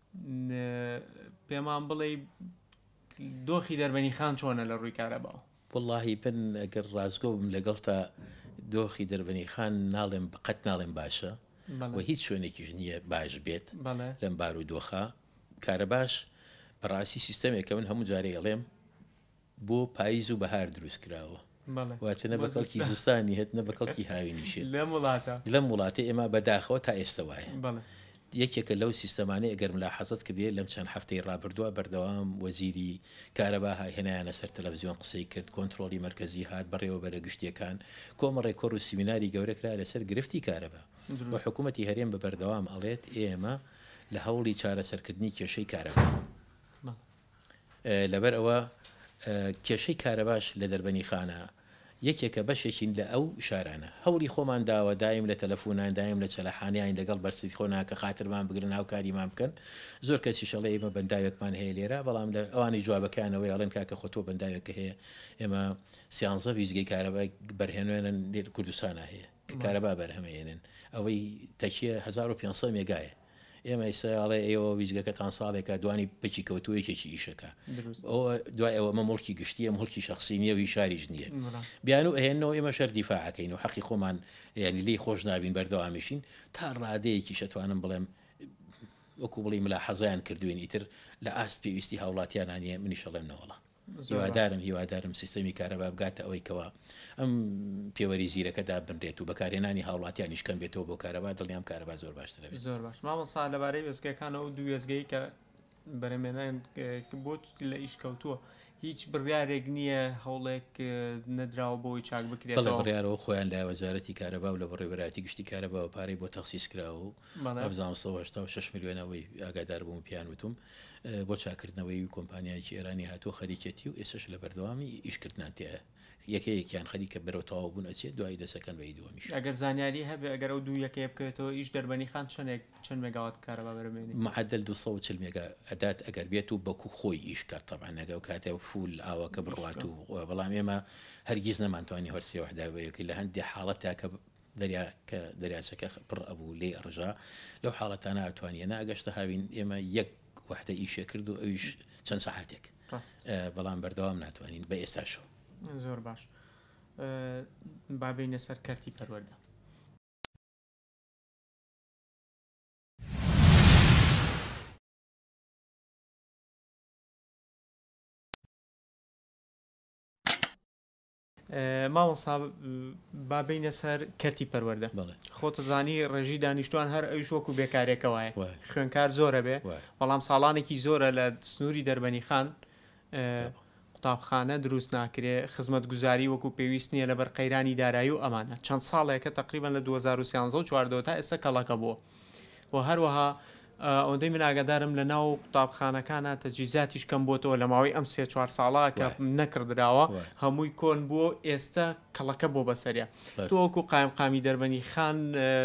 پێمان بڵێ دۆخی دەربەنی خان چۆنە لە ڕووی کارەباوە واللهی بن ئەگەر ڕازگۆ بم لەگەڵ تا دۆخی دەربەنی خان ناڵێم بەقەت ناڵێم باشە و هیچ شوێنێکیش نییە باش بێت لەم بار و دۆخە کارەباش بەڕاستی سیستەمێکە من هەموو جارێ ئەڵێم بۆ پاییز و بەهار دروست کراوە واتە نە بەکەڵکی زستانی هێت نە بەکەڵکی هاوینیشێت لەم وڵاتە ئێمە بەداخەوە تا ئێستا وایە یەکێکە لەو سیستەمانەی ئەگەر ملاحەزت کردێ لەم چەند هەفتەی ڕابردووە بەردەوام وەزیری کارەبا هێنایانە سەر تەلەڤیزیۆن قسەی کرد کۆنتترۆلی مرکزی هات بەڕێوەبەرە گشتیەکان کۆمەڕێ کۆڕ و سیمیناری گەورە کرا لەسەر گرفتی کارەبا بە حکوومەتی هەرێم بە بەردەوام ئەڵێت ئێمە لە هەوڵی چارەسەرکردنی کێشەی کارەبا لەبەر ئەوە کێشەی کارەباش لە دەربەنی خانە یەکێکە بەشێکین لە ئەو شارانە هەوڵی خۆمان داوە دایم لە تەلەفۆنان دایم لە چەلەحانیان لەگەڵ بەرسی خۆنا کە خاترمان بگرن هاوکاریمان بکەن زۆر کەسی شەڵێ ئێمە بەنداوێکمان هەیە لێرە بەڵام لە ئەوانی جوابەکانەوەی ئەڵێن کاکە خۆ تۆ بەنداوێکە هەیە ئێمە سیانزە ویزگەی کارەبای بەرهێنوێنن لێر کوردستانە هەیە کە کارەبا بەرهەمەێنن ئەوەی تەکیە هەزار و پێنجسەد مێگایە ئێمە ئێساڵێ ئێوە ویزگەکەتان ساڵێکە دوانی پچی کەوتووەیەکێکی ئیشەکە دوای ئەوە مە مڵکی گشتیە مڵکی شخصی نییە وی شاریش نییە بیان و ئێنەوە ئێمە شەر دیفاعەکەین و حەقی خۆمان ینی لی خۆش نابین بەردەوامیشین تا ڕادەیەکی شەتوانم بڵێم وەکو بڵی ملاحەزایان کردوین ئیتر لە ئاست پێویستی هاوڵاتیانانیە منیشەڵێم نەوەڵە هیوادارم هیوادارم سیستەمی کارەبا بگاتە ئەوەی کەوا ئەم پێوەری زیرەکەدا بنرێت و بەکارێنانی هاوڵاتیانیش کەم بێتەوە بۆ کارەبا دڵنیام کارەبا زۆر باشترە زۆر باش مامۆستا لەبارەی وێزگەکانەوە دوو وێزگەی کە بەرەمێنان بۆ لە ئیش کەوتووە هیچ بڕیارێک نییە هەوڵێک نەدراوە بۆی چاک بکرێتەوە بڕیارەوە خۆیان لا وەزارەتی کارەبا و لە بڕێوەبەتی گشتی کارەباوە پارەی بۆ تەخسیس کراوە و هەشتا و شش میلیۆنەوەی ئاگادار بووم پیان وتم بۆ چاکردنەوەی کۆمپانیایکی ئێرانی هاتووە خەریکەتی و ئێسش لە بەردەوامی ئیشکردنان تێە یەکەیەکیان خەریکە بەرەو تەواو بوون ئەچێت دوای دەسەکەن بەی دووەمیش ئەگەر زانیاری هەبێ ئەگەر ئەو دوو یەکەیە بکەوێتەوە ئیش دەربەنی خان چەندێک چەند مێگاوات کارەبا بەرمێنێت معدل دووسە و چل مێگا ئەدات ئەگەر بێت و بەکو خۆی ئیشکات تەبعا نەگە و کاتێ فول ئاوەکە بڕوات و بەڵام ئێمە هەرگیز نەمانتوانی هەرسێ وحداوەیەکی لە هەندێک حاڵەتە کە دەریا کە دەریاچەکە پڕ ئەبوو لێ ئەڕژا لەو حاڵەتانە ئەتوانیە ئەگەشتە هاوین ئێمە یەک وحدە ئیشە کرد و ئەویش چەند سەعاتێک بەڵام بەردەوام ناتوانین بە ئێستاشەوە. زۆر باش بابینە سەر کەرتی پەروەردە. ماوەسا بابینە سەر کەرتی پەروەردە خۆتەزانی ڕێژی دانیشتوان هەر ئەویش وەکو بێکارێکەوەیە خوێنکار زۆرە بێ بەڵام ساڵانێکی زۆرە لە سنووری دەربەنی خان قوتابخانە دروست ناکرێ خزمەت گوزاری وەکو پێویست نییە لەبەر قەیرانی دارایی و ئەمانە چەند ساڵێکە تقریبان لە دوو هەزار و سیانزە و چواردەوە تا ئێستا کەڵەکە بووە و هەروەها ئەوەندەی من ئاگادارم لە ناو قوتابخانەکانە تەجیزاتیش کەم بۆتەوە لە ماوەی ئەم سێ چوار ساڵە کە نەکردراوە هەمووی کۆن بووە ئێستا کەڵەکە بۆ بەسەریە تۆ وەکو قایمقامی دەربەنی خان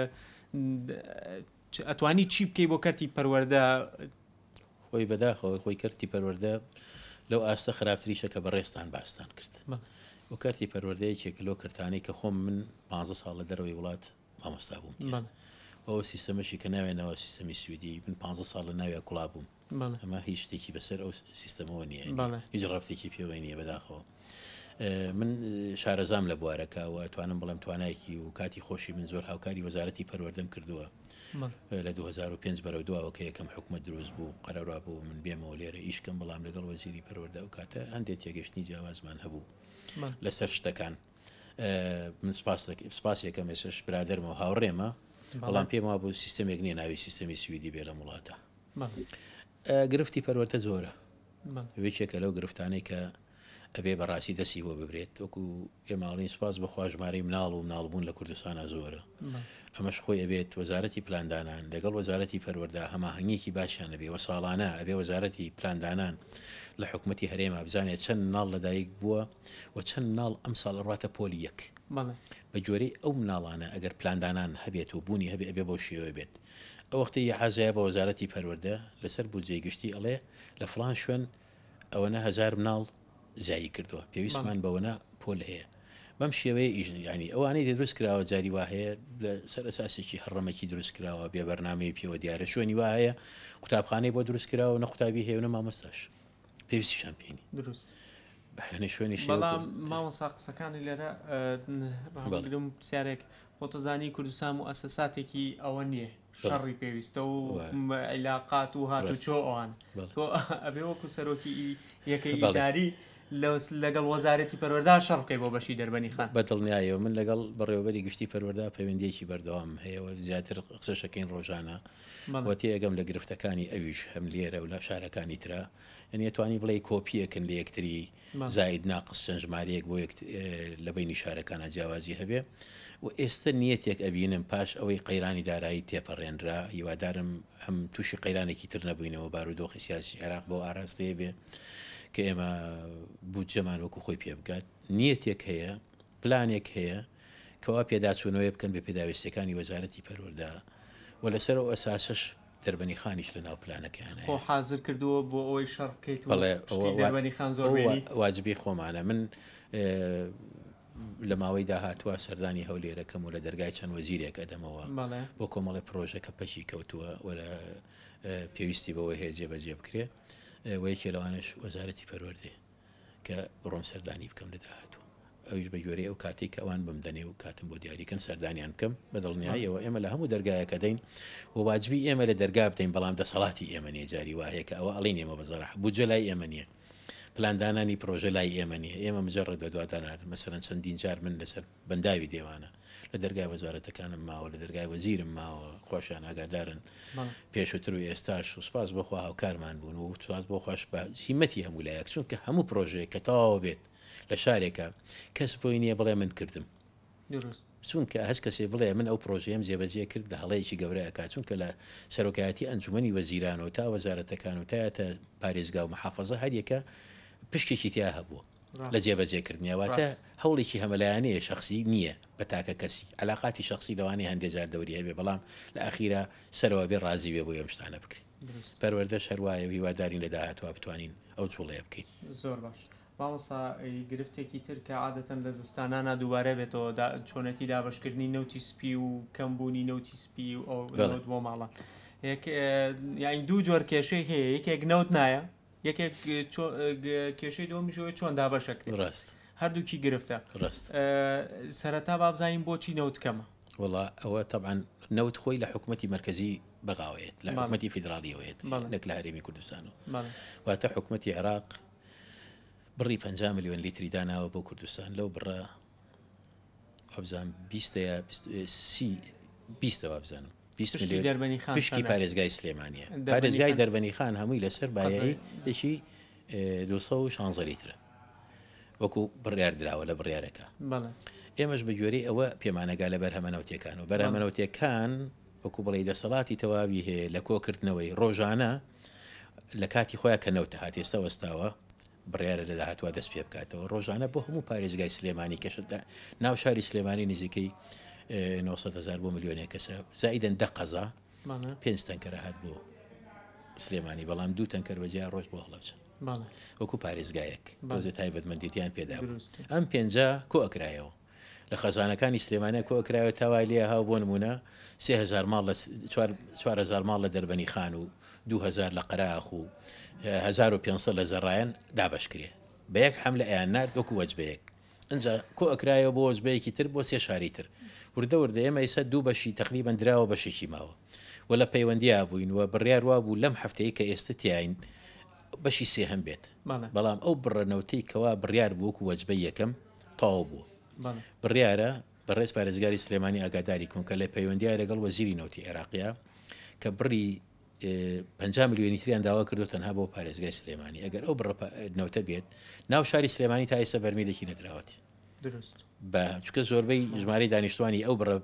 ئەتوانی چی بکەی بۆ کەرتی پەروەردە خۆی بەداخەوە خۆی کەرتی پەروەردە لەو ئاستە خراپتریشە کە بەڕێستان باستان کرد و کارتی پەروەردەیەکێک لۆ کردانی کە خۆم من پانزە ساڵ لە دەرەوەی وڵات مامۆستا بووم ئەوە سیستەمەشی کە ناوێنەوە سیستەمی سویدی من پانزە ساڵ لە ناوێ کوڵا بووم ئەمە هیچ شتێکی بەسەر ئەو سیستەمەوە نییە هیچ ڕافتێکی پێوەی نییە بەداخەوە من شارەزام لە بوارەکە و توانم بڵێم توانایکی و کاتی خۆشی من زۆر هاوکاری وەزارەتی پەروەردەم کردووە لە دوو هەزار و پێنج بەرەو دووەوە کە یەکەم حکومەت دروست بوو قەرارا بوو من بێمەوە لێرە ئیشکەم بەڵام لەگەڵ وەزیری پەروەردە و کاتە هەندێک تێگەشتنی جیاوازمان هەبوو لەسەر شتەکان من سپاسێکەم ێسش برادەرمەوە هاوڕێمە بەڵام پێم وا بوو سیستەمێک نییە ناوی سیستەمی سویدی بێ لە وڵاتە گرفتی پەروەردە زۆرە وێکێکە لەو گرفتانەی کە ئەبێ بەڕاستی دەسی بۆ ببرێت وەکو ئێماڵین سپاس بەخوا ژمارەی مناڵ و مناڵبوون لە کوردستانە زۆرە ئەمەش خۆی ئەبێت وەزارەتی پلاندانان لەگەڵ وەزارەتی پەروەردە هەماهەنگێکی باشیان ئەبێ وە ساڵانە ئەبێ وەزارەتی پلاندانان لە حکوومەتی هەرێمە بزانێت چەند ناڵ لەدایک بووە و چەند ناڵ ئەم ساڵ ڕاتە پۆلی یەک بە جۆرەی ئەو مناڵانە ئەگەر پلاندانان هەبێت و بوونی هەبێ ئەبێ بۆ شێوە بێت ئەو وەختی یەحازایە بە وەزارەتی پەروەردە لەسەر بودجەی گشتی ئەڵێ لە فڵان شوێن ئەوەنە هەزار مناڵ زایی کردووە پێویستمان بەوەنە پۆل هەیە بەم شێوەیە ئیژنیانی ئەوانەی دروست کراوە جاری وا هەیە لە سەر ئەساسێکی هەڕەمەکی دروست کراوە بێ بەرنامەی پێوە دیارە شوێنی وا هەیە قوتابخانەی بۆ دروست کراوە نە قوتابی هەیە مامۆستاش پێویستیشان پێنی دروست بەهێنە شوێنی بەڵام مامۆستا قسەکانی لێرە بەڵام پرسیارێک خۆتەزانی کوردستان و ئەساساتێکی ئەوە نییە شەڕی پێویستە و عیلاقات و هاتوچۆ ئەوان تۆ ئەبێ وەکو سەرۆکی یەکەی ئیداری لەگەڵ وەزارەتی پەروەردە شەڕ بکەی بۆ بەشی دەربەنی خان بەدڵنیایەوە من لەگەڵ بەڕێوەبەری گشتی پەروەردە پەیوەندیەکی بەردەوام هەیەەوە زیاتر قسەشەکەین ڕۆژانە وەتی ئەگەم لە گرفتەکانی ئەویش هەم لێرە و لە شارەکانی ترا ئەنیە توانی بڵێ کۆپیەکەن لە یەکتری زاید ناقص چەند ژمارەیەک بۆ لە بینی شارەکانە جیاوازی هەبێ و ئێستا نیەتێک ئەبینم پاش ئەوەی قەیرانی دارایی تێپەڕێنرا هیوادارم ئەم تووشی قەیرانێکی تر نەبووینەوە بارودۆخی سیاسی عێراق بۆ ئاراستەیە بێ کە ئێمە بودجەمان وەکو خۆی پێ بگات نیەتێک هەیە پلانێک هەیە کەوا پێداچوونەوەی بکەن بە پێداویستەکانی وەزارەتی پەروەردە و لەسەر ئەو ئەساسش دەربەنی خانیش لە ناو پلانەکەیانە خۆ حازر کردووە بۆ ئەوەی شەڕ بکەیت دەربەنی خان زۆر واجبی خۆمانە من لە ماوەی داهاتوە سەردانی هەولێرەکەم و لە دەرگای چەند وەزیرێک ئەدەمەوە بۆ کۆمەڵی پرۆژەکە پەکی کەوتووە و لە پێویستی بەوەی هەیە جێبەجێ بکرێ وەیەکی لەوانش وەزارەتی پەروەردە کە ڕۆم سەردانی بکەم لە داهاتوو ئەوش بە گوێرەی ئەو کاتێک کە ئەوان بمدەنێ و کاتم بۆ دیاریکەن سەردانیان بکەم بەدڵنیاییەوە ئێمە لە هەموو دەرگایەکە دەین و واجبی ئێمە لە دەرگا بدەین بەڵام دەسەڵاتی ئێمە نیە جاری وایە کە ئەوە ئەڵین ئێمە بەزەڕح بودجە لای ئێمە نییە پلاندانانی پرۆژە لای ئێمە نیە ئێمە مجرڕ بە دوادانار مەسەرەن چەندین جار من لەسەر بەنداوی دێوانە لە دەرگای وەزارەتەکانم ماوە لە دەرگای وەزیرم ماوە خۆشیان ئاگادارن پێشووتر و ئێستاش و سپاس بۆ خوا هاوکارمان بوون و سپاس بۆ خۆش بە هیمەتی هەموو لایەک چونکە هەموو پرۆژەیە کە تەواو بێت لە شارێکە کەس بۆی نییە بڵێ من کردم چونکە هەست کەسێ بڵێ من ئەو پرۆژەیەم جێبەجێ کرد لە هەڵەیەکی گەورەیەکە چونکە لە سەرۆکایەتی ئەنجومەنی وەزیران و تا وەزارەتەکان و تایەتە پارێزگا و محافەزە هەریەکە پشتێکی تیا هەبووە لە جێبەجێکردنیاواتە هەوڵێکی هەمەلایانەیە شخصی نییە بە تاکە کەسی علاقاتی شخصی لەوانی هەندێک جار دەوری هەبێ بەڵام لە ئەخیرا سەرەوە بێ ڕازی بێ بۆ ئەم شتانە بکرێت پەروەردەش هەروایە و هیوادارین لە داهاتوە بتوانین ئەو جوڵەیە بکەین. زۆر باش باڵسا گرفتێکی تر کە عادەتەن لە زستانانە دووبارە بێتەوە چۆنەتی دابشکردنی نەوتی سپی و کەمبوونی نەوتی سپی و ئەو بۆ ماڵات یاین دوو جۆر کێشەی هەیە یەکێک نەوت نایە یەکێک کێشەی دۆمیشەوەی چۆن دابەشەکرێت ڕاست هەردووکی گرفتە ڕاست سەرەتا بابزانین بۆچی نەوت کەمە وڵا ئەوە طبعاً نەوت خۆی لە حکوومەتی مرکزی بەغاوێت لە حکوومەتی فیدراڵیەوەیت نەک لە هەرێمی کوردستانەوە واتە حکوومەتی عێراق بڕی پەنجا ملیۆن لیتری داناوە بۆ کوردستان لەو بڕە ئەبزان بیستەیە بیستەوە بزانم پشکی پارێزگای سلێمانیە پارێزگای دەربەنی خان هەمووی لەسەر بایەی یەکی دووسە و شانزە لیترە وەکو بڕیار دراوە لە بڕیارەکە ئێمەش بە گوێرەی ئەوە پێمانەگا لە بەرهەمەنەوتیەکان و بەرهەمەنەوتیەکان وەکو بڵێ دەسەڵاتی تەواوی هەیە لە کۆکردنەوەی ڕۆژانە لە کاتی خۆیان کە نەوتە هات ئێستا وەستاوە بڕیارە لە داهاتوە دەست پێ بکاتەوە ڕۆژانە بۆ هەموو پارێزگای سلێمانی کەشدا ناو شاری سلێمانی نزیکەی نۆسەد هەزار بۆ ملیۆنێک کەسە زائیدەن دە قەزا پێنج تەنکەرە هات بۆ سلێمانی بەڵام دوو تەنکەر بەجیا ڕۆژ بۆ هەڵەوچە وەکو پارێزگایەک بۆزە تایبەتمەندیتیان پێدا ئەم پێنجا کۆ ئەکرایەوە لە خەزانەکانی سلێمانە کۆ ئەکرایەوە تاوای لێ هاو بۆ نمونە سێ هەزار ماڵ لە چوار هەزار ماڵ لە دەربەنی خان و دوو هەزار لە قەراخ و هەزار و پێنجسەد لە زەڕایەن دابشکرێ بە یەک حەملە ئەیان نارد وەکو وەجبەیەک ئەنجا کۆ ئەکرایەوە بۆ وەجبەیەکی تر بۆ سێ شاری تر وردە وردە ئێمە ئێستا دوو بەشی تقریباً دراوە بەشێکی ماوە و لە پەیوەندیا بووین وە بڕیار وا بوو لەم هەفتەیە کە ئێستا تیاین بەشی سێ هەم بێت بەڵام ئەو بڕەنەوتەی کەوا بڕیار بوو وەکو وەجبەی یەکەم تاو بووە بڕیارە بەڕێز پارێزگاری سلێمانی ئاگاداری کۆن کە لە پەیوەندیا لەگەڵ وەزیری نەوتی عێراقیە کە بڕی پەنجا ملیۆنی تریان داوا کردو تەنها بۆ پارێزگای سلێمانی ئەگەر ئەو بڕەنەوتە بێت ناو شاری سلێمانی تا ئێستا بەرمیلێکی نەدراوەتی بە چکە زۆربەی ژمارەی دانیشتوانی ئەو بڕە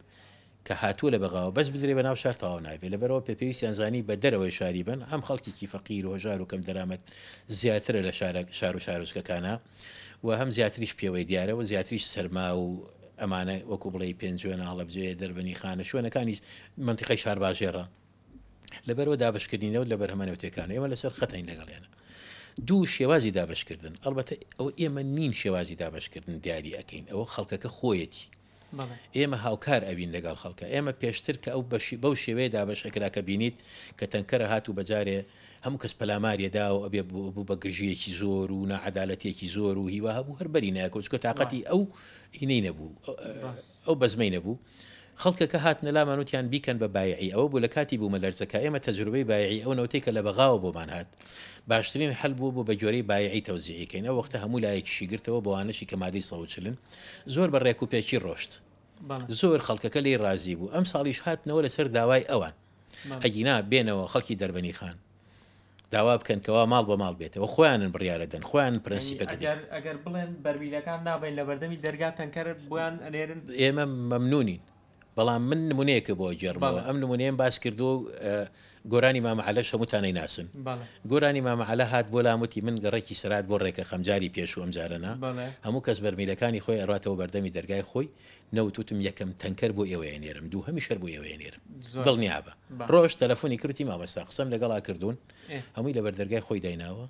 کە هاتووە لە بەغاوە بەس بدرێ بە ناو شار تەواو نابێت لەبەرەوە پێپێویستیان زانی بە دەرەوەی شاری بن ئەم خەڵکیی فەقیر و هەژار و کەم دەرامەت زیاترە لە شار و شارۆچکەکانە و هەم زیاتریش پێوەی دیارەوە زیاتریش سەرما و ئەمانە وەکو بڵێ پێنجوێنە هەڵەبجێ دەربەنی خانە شوێنەکانی منتیقەی شار باژێڕە لەبەرەوە دابشکردنەوە لە بەرهەمەنەوتەکان ئێمە لەسەر خەتین لەگەڵێنە دوو شێوازی دابشکردن ئەلبەتە ئەوە ئێمە نین شێوازی دابشکردن دیاری ئەەکەین ئەوە خەڵکەکە خۆیەتی ئێمە هاوکار ئەوین لەگەڵ خەڵکە ئێمە پێشتر کە ئەو بەشی بەو شێوەیە دابشەکرا کە بینیت کە تەنکەرە هات و بەجارێ هەموو کەس پەلامارێدا و ئەبێ بوو بە گرژیەکی زۆر و نەعەدالەتێکی زۆر و هیوا هەبوو هەربەری نایکۆچکە تااقەتی ئەو هینەی نەبوو ئەو بەزمەی نەبوو خەڵکەکە هات نەلامانوتیان بیکەن بە بایعی ئەوە بوو لە کاتی بوومە لەرزەکە ئێمە تەجروبەی بایعی ئەو نەوتەی کە لە بەغاوە بۆمان هات باشترین حل بوو بۆ بە جۆرەی بایعی تەوزیعیکەین ئەو وەختە هەموو لایەکیشی گرتەوە بۆوانەشی کە مادەی سەوچلن زۆر بە ڕێکوپێکی ڕۆشت زۆر خەڵکەکە لی رازی بوو ئەم ساڵیش هاتنەوە لەسەر داوای ئەوان ئەگینا بێنەوە خەڵکی دەربەنی خان داوا بکەن کەوا ماڵ بە ماڵ بێتەوە خۆیانن بڕیارە دەن خۆیان پرەنسیپەکە ئەگەر بڵێن بەرمیلەکان نابین لە بەردەمی دەرگا تەنکەر بۆیان ئەنێرن ئێمە مەمنونین بەڵام من نمونەیەکە بۆ جێڕمەوە ئەم نمونەیەم باس کردو گۆرانی مامەعەلەش هەمووتانەی ناسن گۆرانی مامەعەلە هات بۆ لاموتی من گەڕێکی سەرات بۆ ڕێکە خەمجاری پێشوو ئەم جارەنا هەموو کەس بەرمیلەکانی خۆی ئەڕاتەوە بەردەمی دەرگای خۆی نەوتوتم یەکەم تەنکەر بۆ ئێوەیە نێرم دوو هەمی شەر بۆ ئێوەیە نێرم دڵنیابە ڕۆژ تەلەفۆنی کردی مامەستا قسەم لەگەڵا کردوون هەمووی لەبەر دەرگای خۆی دایناوە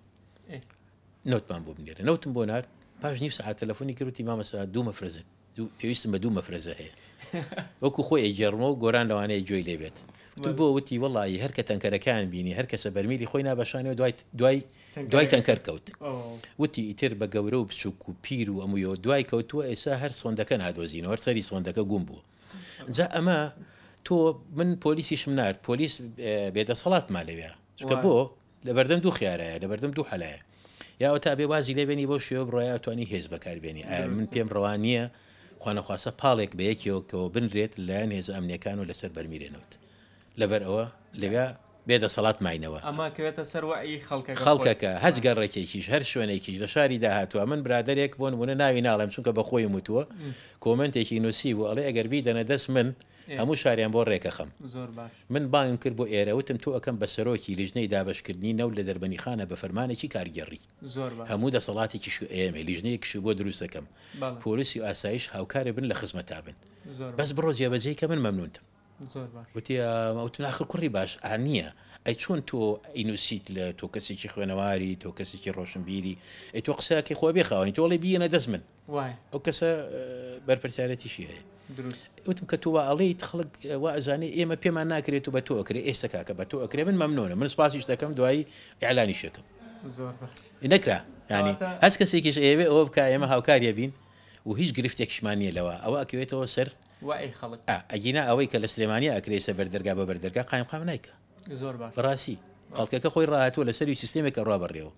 نەوتمان بۆ بنێرە نەوتم بۆ نار پاش نیو سەعات تەلەفۆنی کردی مامەستا دوو مەفرەزە پێویستم بە دوو مەفرەزە هەیە وەکو خۆی ئەیجێڕمەوە گۆران لەوانەیە گوێی لێبێت تو بۆ وتی وڵی هەر کە تەنکەرەکان بینی هەر کەسە بەرمیلی خۆی نابەشانەوە دوای دوای دوای تەنکەر کەوت وتی ئیتر بە گەورە و بچووک و پیر و ئەمویەوە دوای کەوتووە ئێستا هەر سۆندەکە نادۆزینەوە هەر سەری سۆندەکە گوم بووە جا ئەمە تۆ من پۆلیسیشم نرد پۆلیس بێدەسەڵاتمان لەوێ چکە بۆ لە بەردەم دوو خیارایە لە بەردەم دوو حەلایە یاوە تا بێ وازی لێبێنی بۆ شێوە بڕۆیا توانی هێز بەکاربێنی من پێم ڕەوان نییە خوانەخواسە پاڵێک بە یەکەوە کەەوە بنرێت لایەن هێز ئەمنیەکان و لەسەر بەرمیرێنەوت لەبەر ئەوە لەوێ بێدە سەڵات ماینەوە ئەماکەوێتە سەروەئی خەڵکە خەڵکەکە هەزگە ڕێکێکیش هەر شوێنێکیش لە شاری داهاتوە من برادێک بۆن بوونە ناوی ناڵێم چونکە بە خۆی وتووە کۆمنتێکی نووسی بوو ئەڵێ ئەگەر بیدەنە دەست من هەموو شاریان بۆ ڕێکەخەم من بایم کرد بۆ ئێرە وتم تۆ ئەەکەم بە سەرۆکی لیژنەی دابشکردنی نەو لە دەربەنی خانە بە فەرمانێکی کارگەڕی هەموو دەسەڵاتێکیش ئێمە لیژنەیەکیش بۆ دروستەکەم پۆلیسی و ئاسایش هاوکارێ بن لە خزمەتا بن بەس بڕۆ جێبەجێ کە من مەمنونتم وتی ئەوتون آخر کوڕی باش ئانیە ئەی چۆن تۆ ئینوسیت لە تۆ کەسێکی خوێنەواری تۆ کەسێکی ڕۆشنبیری ئەی تۆ قسەکەی خۆ بێخاوەنی تۆڵی بیەنە دەست من ئەو کەسە بەرپرسیارەتیشی هەیە وتم کە تۆ ئەڵەی خەڵک وا ئەزانێ ئێمە پێمان ناکرێت و بە تۆ ئەکرێ ئێستا کاکە بە تۆ ئەکرێ من مەمنونە من سپاسیش دەکەم دوایی ئیعلانی شەکەم نەکرا ینی هەست کەسێکیش ئێوێ ئەوە بکە ئێمە هاوکاریە بین و هیچ گرفتێکشمان نیە لەوە ئەوە ئەکەوێتەوە سەر ئەگینا ئەوەی کە لە سلێمانی ئەکرێ سە بەردەرگا بە بەردەرگا قایم قام نایکە ڕاستی خەڵکەکە خۆی ڕاهاتوە لەسەری سیستێمێکە ڕابڕێەوە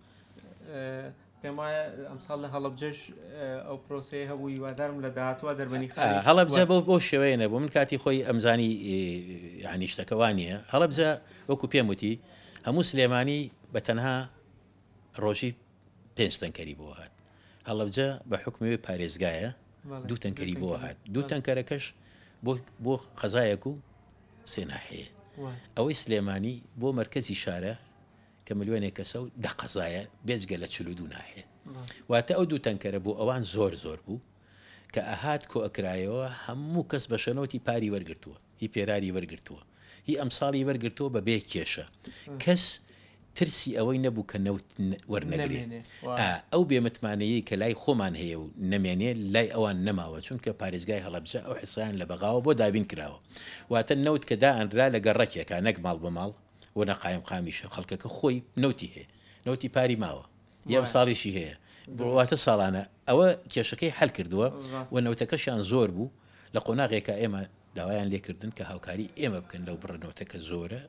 پێم وایە ئەمساڵ لە هەڵەبجەش ئەو پرۆسەیە هەبوو هیوادارم لە داهاتوە دەربەنی هەڵەبجە بۆ بۆ شێوەیە نەبوو من کاتی خۆی ئەمزانی ینی شتەکەوانیە هەڵەبجە وەکو پێم وتی هەموو سلێمانی بە تەنها ڕۆژی پێنج تەنکەری بۆ هات هەڵەبجە بە حکومەوەی پارێزگایە دوو تەنکەری بۆ هات دوو تەنکەرەکەش بۆ قەزایەک و سێناحەیە ئەوەی سلێمانی بۆ مرکزی شارە کە ملیۆنێک کەسە و دە قەزایە بێجگە لە چلو دوو ناحێ واتە ئەو دوو تەنکەرە بوو ئەوان زۆر زۆر بوو کە ئەهات کۆ ئەکرایەوە هەموو کەس بە شەنۆتی پاری وەرگرتووە هی پێراری وەرگرتووە هی ئەمساڵی وەرگرتووە بە بێ کێشە کەس ترسی ئەوەی نەبوو کە نەوت وەرنەگرێت ئەو بێمتمانەیە کە لای خۆمان هەیە و نەمێنێ لای ئەوان نەماوە چونکە پارێزگای هەڵەبجە ئەو حسایان لە بەغاوە بۆ دابین کراوە واتە نەوت کە دائەنرا لە گەڕەکێکە نەک ماڵ بە ماڵ و نەقایم قامیشە خەڵکەکە خۆی نەوتی هەیە نەوتی پاری ماوە یەم ساڵیشی هەیە بڕواتە ساڵانە ئەوە کێشەکەی حل کردووە و نەوتەکەشیان زۆر بوو لە قۆناغێکە ئێمە داوایان لێکردن کە هاوکاری ئێمە بکەن لەو بڕنەوتەکە زۆرە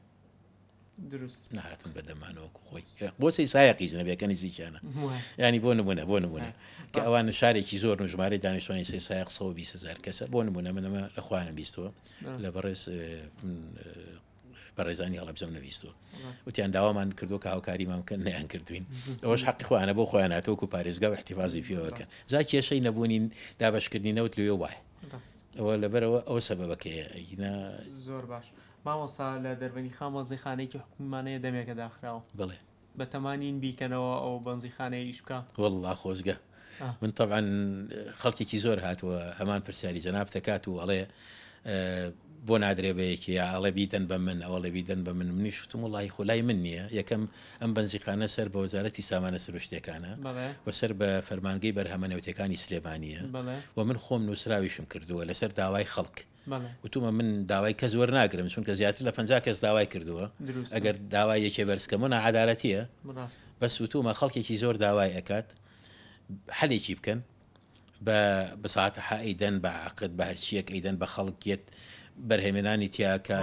نهاتن بەدەمانەوەکو خۆی بۆ سی سایقی ژنەبیەکەنی زیکیانە ینی بۆ نمونە بۆ نمونە کە ئەوان شارێکی زۆر و ژمارە دانیشتوانی سێ سایق سەد و بیست هەزار کەسە بۆ نمونە منەمە لە خوانم بیستەوە لە بەڕێز بەڕێزانی هەڵەبجەم نەویستوە وتیان داوامان کردو کە هاوکاریمان بکەن نەیان کردوین ئەوەش حەقی خۆیانە بۆ خۆیان هاتووەکو پارێزگا و احتیفاظی فیەوەکەن زا کێشەی نەبوونین دابەشکردنی نەوت لێ وایە ئەوە لەبەرەوە ئەوە سەبەبەکەیە ئەینا زۆر باش مامۆستا لە دەربەنی خام بەنزیخانەیەکی حکومانەیە دەمێکە داخراوە بڵێ بە تەمانین بیکەنەوە ئەو بەنزیخانەیە ئیش بکە وەڵڵا خۆزگە من طبعا خەڵکێکی زۆر هاتووە هەمان پرسیاری جەناب دەکات و ئەڵێ بۆ نادرێ بەیەکی ئەڵێ بیدەن بە من ئەوڵێ بیدەن بە من منی شتم وڵی خۆلای من نییە یەکەم ئەم بەنزیخانە سەر بە وەزارەتی سامانە سروشتەکانە وەسەر بە فەرمانگەی بەرهەمەنەوتەکانی سلێمانیە و من خۆم نووسراویشم کردووە لەسەر داوای خەڵک وتومە من داوای کەس وەرناگرم چونکە زیاتر لە پەنجا کەس داوای کردووە ئەگەر داوای یەکێ بەرزکەمونە عەدالەتیە بەس وتومە خەڵکێکی زۆر داوای ئەکات حەلێکی بکەن بە بساعتە ئەیدەن بە عقد بە هەرچیەک ئەیدەن بە خەڵکیت بەرهێمێنانی تیاکە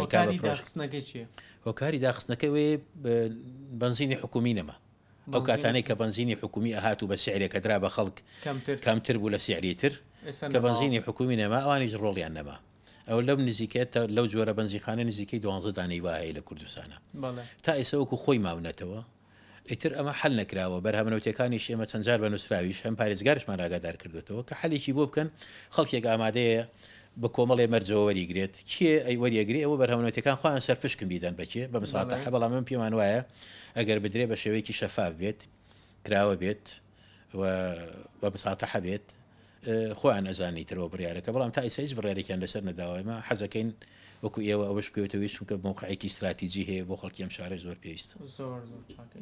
هۆکاری داخستنەکە وێ بنزینی حکومی نەما ئەو کاتانەی کە بنزینی حکومی ئەهات و بە سیعرێکە درا بە خەڵک کەمتر بوو لە سیعری تر کە بنزینی حکومی نەما ئەوانیش ڕۆڵیان نەما ئەو لەو نزیکێتە لەو جۆرە بنزیخانە نزیکەی دوانزە دانەی وایە لە کوردستانە تا ئێستا وەکو خۆی ماونەتەوە ئیتر ئەمە حل نەکراوە بەرهەمەنەوتەکانی ئێمە چەند جار بە نووسراویش هەم پارێزگارشمان ئاگادار کردوێتەوە کە حەلێکی بۆ بکەن خەڵکێک ئامادەیە بە کۆمەڵێ مەرجەوە وەریگرێت کێ ئەی وەریەگری ئەوە بەرهەمەنەوتەکان خۆیان سەرپشکم بیدەن بەکێ بە مساعتە بەڵام من پێمان وایە ئەگەر بدرێ بە شێوەیەکی شەفاف بێت کراوە بێت و بە مساعتە حەبێت خۆیان ئەزانی ترەوە بڕیارەکە بەڵام تا ئێستا هیچ بڕیارێکیان لەسەر نەداوایمە حەزەکەین وەکو ئێوە ئەوەش پێوتەوەی چونکە موقعێکی استراتیجی هەیە بۆ خەڵکی ئەم شارە زۆر پێویستە زۆر زۆر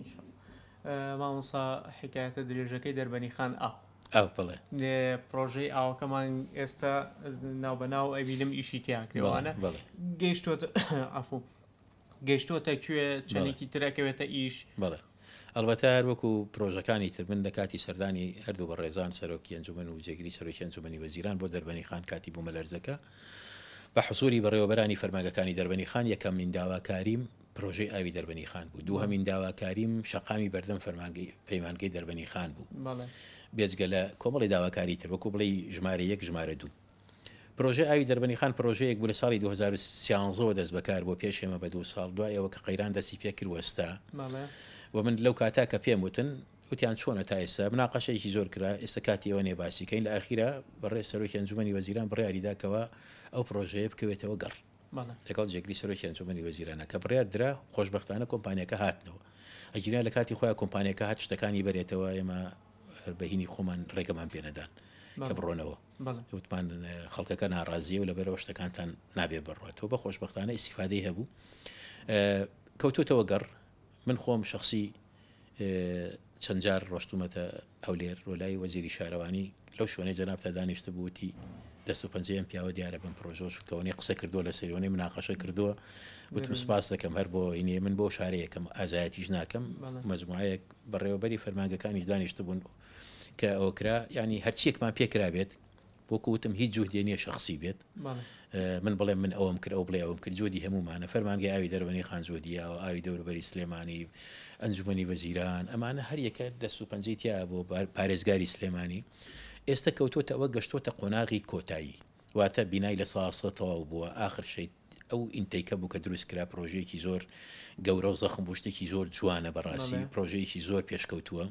مامۆستا حکایەتە درێژەکەی دەربەنی خان ئاو ئەو بڵێ پرۆژەی ئاوەکەمان ئێستا ناوبەناو ئەبینم ئیشی تیان کردوانە گەیشتۆتە ئەفو گەیشتۆتە کوێ چەندێکی ترەکەوێتە ئیش بڵێ ئەلبەتە هەر وەکو پرۆژەکانی تر من لە کاتی سەردانی هەردوو بە ڕێزان سەرۆکی ئەنجومەن و جێگیری سەرۆکی ئەنجومەنی وەزیران بۆ دەربەنی خان کاتی بوو مەلەرزەکە بە حسووری بەڕێوەبەرانی فەرمانگەکانی دەربەنی خان یەکەمین داواکاریم پرۆژەی ئاوی دەربەنی خان بوو دوو هەمین داواکاریم شەقامی بەردەم فەرمانگەی پەیمانگەی دەربەنی خان بوو بێجگە لە کۆمەڵی داواکاری تر وەکو بڵێ ژمارە یەک ژمارە دوو پرۆژه ئاوی دەربەنی خان پرۆژەیەک بوو لە ساڵی دو هەزار و سیانزە دەست بەکار بۆ پێش ئێمە بە دوو ساڵ دوایەوە کە قەیران دەستی پێ کرد وەستا و من لەو کاتا کە پێم وتن وتیان چۆنە تا ئێستا مناقەشەیەکی زۆر کرا ئێستا کاتی ئەوە نێ باسی کەین لە ئاخیرا بەڕێ سەرۆکی ئەنجومەنی وەزیران بڕیاریداکەوە ئەو پرۆژەیە بکەوێتەوە گەڕ لەگەڵ جێگری سەرۆکی ئەنجومەنی وەزیرانە کە بڕیار درا خۆشبەختانە کۆمپانیەکە هاتنەوە ئەگیرا لە کاتی خۆیان کۆمپانیەکە هات شتەکانی بەرێتەوە ئێمە بەهینی خۆمان ڕێگەمان پێنەدان کە بڕۆنەوە وتمان خەڵکەکە ناڕازیە و لەبەرەوە شتەکانتان نابێ بڕاتەوە بە خۆشبەختانە ئیسیفادەی هەبوو کەوتوتەوە گەڕ من خۆم شخصی چەند جار ڕۆشتومەتە هەولێر وەلای وەزیری شارەوانی لەو شوێنەی جەنابتە دانیشتە بووتی دەست و پەنجەیەم پیاوە دیارە بم پرۆژۆش کەوەی قسە کردووە لە سەریۆنەی مناقەشە کردووە وتم سپاس دەکەم هەر بۆ ئینێ من بۆ شارەیەکەم ئازایەتیش ناکەم مەجموعەیە بەڕێوەبەری فەرمانگەکانیش دانیشتە بوون کە ئەوە کرا ینی هەرچیەکمان پێکرا بێت بۆکو وتم هیچ جوهدێ نییە شخصی بێت من بڵێ من ئەوم کرد ئەو بڵێ ئەوم کرد جۆدی هەمومانە فەرمانگەی ئاوی دەربەنی خانجۆدیە و ئاوی دەوروبەری سلێمانی ئەنجومەنی وەزیران ئەمانە هەر یەکە دەست و پەنجەی تیا بۆ پارێزگاری سلێمانی ئێستا کەوتۆتە ئەوە گەشتۆتە قۆناغی کۆتایی واتە بینای لە ساسە تەواو بووە آخر شەیت ئەو ئینتەیکە بوو کە دروست کرا پرۆژەیەکی زۆر گەورە و زەخم بۆ شتێکی زۆر جوانە بەڕاستی پرۆژەیەکی زۆر پێشکەوتووە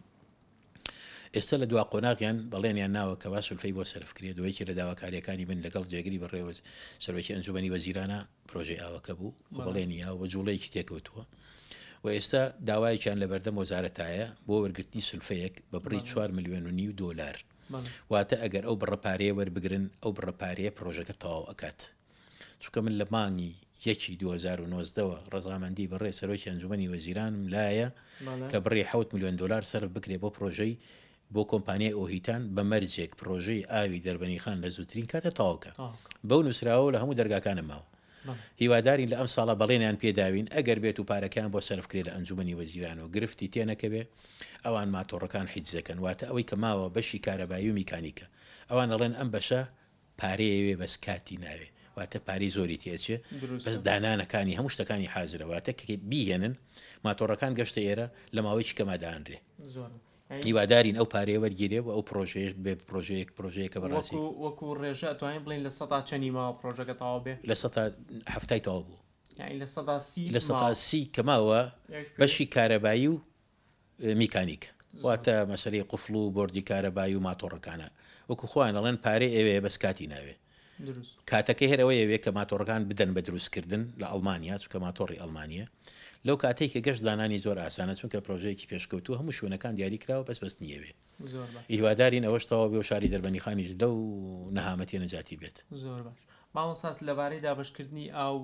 ئێستا لە دوا قۆناغیان بەڵێنیان ناوە کە باش سولفەی بۆ سەرفکرێ دوایکی لە داواکاریەکانی من لەگەڵ جێگری بەڕێوە سەرۆکی ئەنجومەنی وەزیرانە پرۆژەی ئاوەکە بوو و بەڵێنیا و جوڵەیەکی تێکەوتووە و ئێستا داوایەکیان لە بەردەم وەزارەتایە بۆ وەرگرتنی سولفەیەک بە بڕی چوار ملیۆن و نیو دۆلار واتە ئەگەر ئەو بڕەپارەیە وەربگرن ئەو بڕەپارەیە پرۆژەکە تەواو ئەکات چونکە من لە مانگی یەکی دو هەزار و نۆزدەوە ڕەزامەندی بەڕێ سەرۆکی ئەنجومەنی وەزیرانم لایە کە بڕی حەوت ملیۆن دۆلار سەرف بکرێ بۆ پرۆژەی بۆ کۆمپانیای ئۆهیتان بە مەرجێک پرۆژەی ئاوی دەربەنی خان لە زووترین کاتە تاواوکە بەو نووسراوە لە هەموو دەرگاکانم ماوە هیوادارین لە ئەم ساڵە بەڵێنیان پێداوین ئەگەر بێت و پارەکان بۆ سەرفکرێت لە ئەنجومەنی وەزیران و گرفتی تێنەکەوێ ئەوان ماتۆڕەکان حیجزەکەن واتە ئەوەی کە ماوە بەشی کارەبایی و میکانیکە ئەوان دەڵێن ئەم بەشە پارەیەوێ بەس کاتی ناوێ واتە پاری زۆری تێچێ بەس دانانەکانی هەموو شتەکانی حازرە واتە کە بیهێنن ماتۆڕەکان گەشتە ئێرە لە ماوەیەکی کەمادانرێ هیوادارین ئەو پارەیە وەرگیرێ و ئەو پرۆژەیەش بێ پرۆژەیەک پرۆژەیەکە بەڕاستی وەکو ڕێژە توانین بڵین لە سەدا چەندی ماوە پرۆژەکە تەواو بێ لە سەدا هەفتای تەواو بوو لە سەدا سی لە سەدا سی کەماوە بەشی کارەبایی و میکانیک واتە مەسەلەی قوفڵ و بۆردی کارەبایی و ماتۆڕەکانە وەکو خۆیان دەڵێن پارەی ئەوەیە بەس کاتی ناوێ کاتەکە هێرەوەیەوێ کە ماتۆڕەکان بدەن بە دروستکردن لە ئەڵمانیا چونکە ماتۆڕی ئەڵمانیە لەو کاتێک کە گەشت دانانی زۆر ئاسانە چونکە پرۆژەیەکی پێشکەوتووە هەموو شوێنەکان دیاری کراوە بەس بەست نیەوێ هیوادارین ئەوەشتەوە بێ و شاری دەربەنی خانیش لەو نەهامەتی نەجاتی بێت زۆر باش ماوەساس لەبارەی دابشکردنی ئاو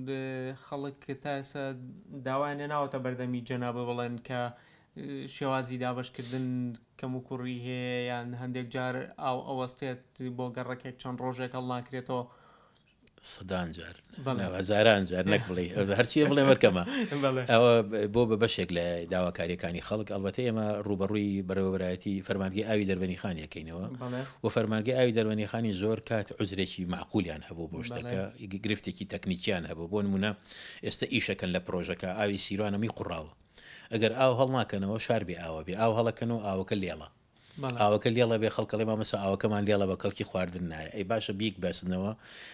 خەڵک تا ئێستا داوایانە ناوەتە بەردەمی جەنابە بڵێن کە شێوازی دابشکردن کەم و کوڕی هەیە یان هەندێک جار ئاو ئەوەستێت بۆ گەڕەکێک چەند ڕۆژێک هەڵ ناکرێتەوە سەدان جار هەزاران جار نەک بڵێ هەرچیە بڵێ وەرکەمە ئەوە بۆ بە بەشێک لە داواکاریەکانی خەڵک ئەلبەتە ئێمە ڕوبەڕووی بەرەوەبرایەتی فەرمانگەی ئاوی دەربەنی خانیەکەینەوە و فەرمانگەی ئاوی دەربەنی خانی زۆر کات عوزرێکی معقولیان هەبوو بۆ شتەکە گرفتێکی تەکنیکیان هەبوو بۆ نمونە ئێستا ئیشەکەن لە پرۆژەکە ئاوی سیروانەمی قوڕاوە ئەگەر ئاو هەڵ ناکەنەوە شار بێ ئاوە بێ ئاو هەڵەکەنەوە ئاوەکە لێڵە ئاوەکە لێڵە بێ خەڵکەڵێ مامەسە ئاوەکەمان لێڵە بە کەڵکی خواردن نایە ئەی باشە بیک بەسنەوە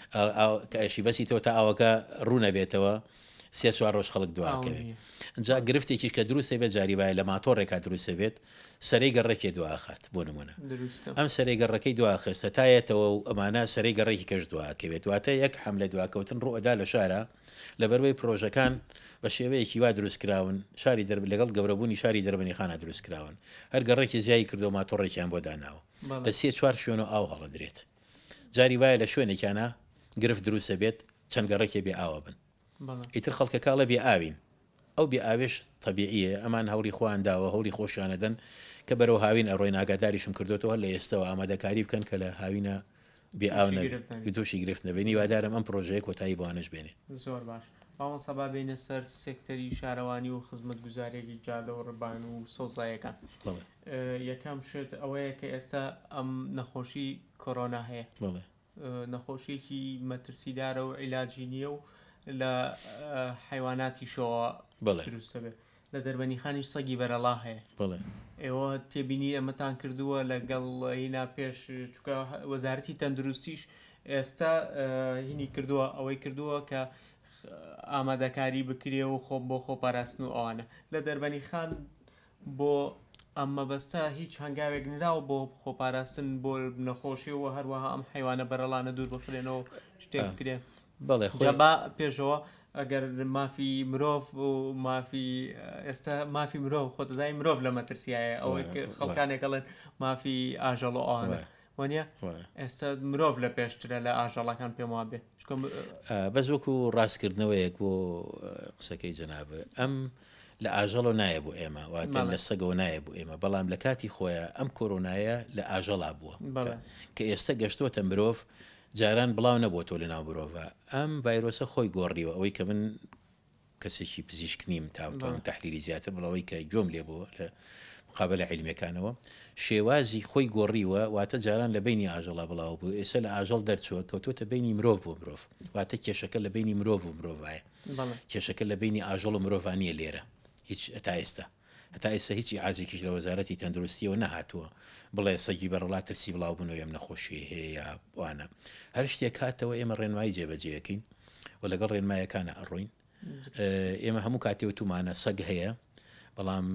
کەشی بەسیتەوە تا ئاوەکە ڕوونەبێتەوە سێ چوار ڕۆژ خەڵک دواکەوێت ئەجا گرفتێکی کە دروستە بێت جاری وایە لە ماتۆڕێکا دروستە بێت سەرەی گەڕێکی دواخات بۆ نمونە ئەم سەرەی گەڕەکەی دواخستە تایەتەوە و ئەمانە سەرەی گەڕێکی کەش دواکەوێت واتە یەک حملە دواکەوتن ڕوئەدا لە شارە لە بەروەی پرۆژەکان بە شێوەیەکی وا دروستکراون شاری دەرب لەگەڵ گەورەبوونی شاری دەربەنی خانە دروستکراون هەر گەڕێکی زیایی کردو ماتۆڕێکیان بۆ داناوە لە سێ چوار شوێن و ئاو هەڵە درێت جاری وایە لە شوێنێکیانە گرفت دروستە بێت چەند گەڕێکی بێ ئاوە بن ئیتر خەڵکە کاڵە بێ ئاوین ئەو بێ ئاوێش طبیعیە ئەمان هەوڵی خۆیان داوە هەوڵی خۆشیانەدەن کە بەرەو هاوین ئەڕۆی ناگاداریشم کردوەوە لە ئێستەوە ئامادەکاری بکەن کە لە هاوینە بێ ئاو نەبێت تووشی گرفت نەبێنی وادارم ئەم پرۆژەیە کۆتایی بۆوانش بێنێ زۆر باش باوە سەبا بینە سەر سێکتەری شارەوانی و خزمەت گوزارێکی جادە و ڕبان و سەوزایەکان یەکەم شت ئەوەیە کە ئێستا ئەم نەخۆشی کۆرۆنا هەیە نەخۆشیێکی مەترسیدارە و عیلاجی نییە و لە حیواناتی شەوە دروستە بێت لە دەربەنی خانیش سەگی بەرەڵا هەیە ئێوە تێبینی ئەمەتان کردووە لەگەڵ هینا پێش چکە وەزارەتی تەندروستیش ئێستا هینی کردووە ئەوەی کردووە کە ئامادەکاری بکرێ و خۆ بۆ خۆپاراستن و ئەوانە لە دەربەنی خان بۆ ئەم مەبەستە هیچ هەنگاوێک نراوە بۆ خۆپاراستن بۆ نەخۆشی و هەروەها ئەم حیوانە بەرەڵانە دوور بخرێنەوە شتێک بکرێ بەڵێ جەبا پێشەوە ئەگەر مافی مرۆڤ و مافی ئێستا مافی مرۆڤ خۆتزای مرۆڤ لە مەترسیایە ئەوەی خەڵکانێکەڵێن مافی ئاژەڵ و ئەوانە وانە ئێستا مرۆڤ لە پێشترە لە ئاژەڵەکان پێم وا بێ بەس وەکو ڕاستکردنەوەیەک بۆ قسەکەی جەنابە ئەم لە ئاژەڵ و نایە بۆ ئێمە واتە لە سەگەوە نایە بۆ ئێمە بەڵام لە کاتی خۆیە ئەم کۆرۆنایە لە ئاژەڵا بووە کە ئێستا گەشتوتە مرۆڤ جاران بڵاو نەبووە تۆ لە ناو مرۆڤە ئەم ڤایرۆسە خۆی گۆڕیوە ئەوەی کە من کەسێکی پزیشک نیم تاوتوان تحلیلی زیاتر بڵەوەی کە گۆم لێ بووە لە مقابلە عیلمیەکانەوە شێوازی خۆی گۆڕیوە واتە جاران لە بینی ئاژەڵا بڵاو بوو ئێستا لە ئاژەڵ دەرچووە کەوتۆتە بینی مرۆڤ بۆ مرۆڤ واتە کێشەکە لە بینی مرۆڤ و مرۆڤایە کێشەکە لە بینی ئاژەڵ و مرۆڤانیە لێرە هیچ هەتا ئێستا هەتا ئێستا هیچی عازێکیش لە وەزارەتی تەندروستیەوە نەهاتووە بڵێ سەگی بەرەڵا ترسی بڵاو بوونەوە ئەم نەخۆشی هەیە وانە هەر شتێک هاتەوە ئێمە ڕێنمایی جێبەجێەکەین و لەگەڵ ڕێنمایەکانە ئەڕۆین ئێمە هەموو کاتێ تومانە سەگ هەیە بەڵام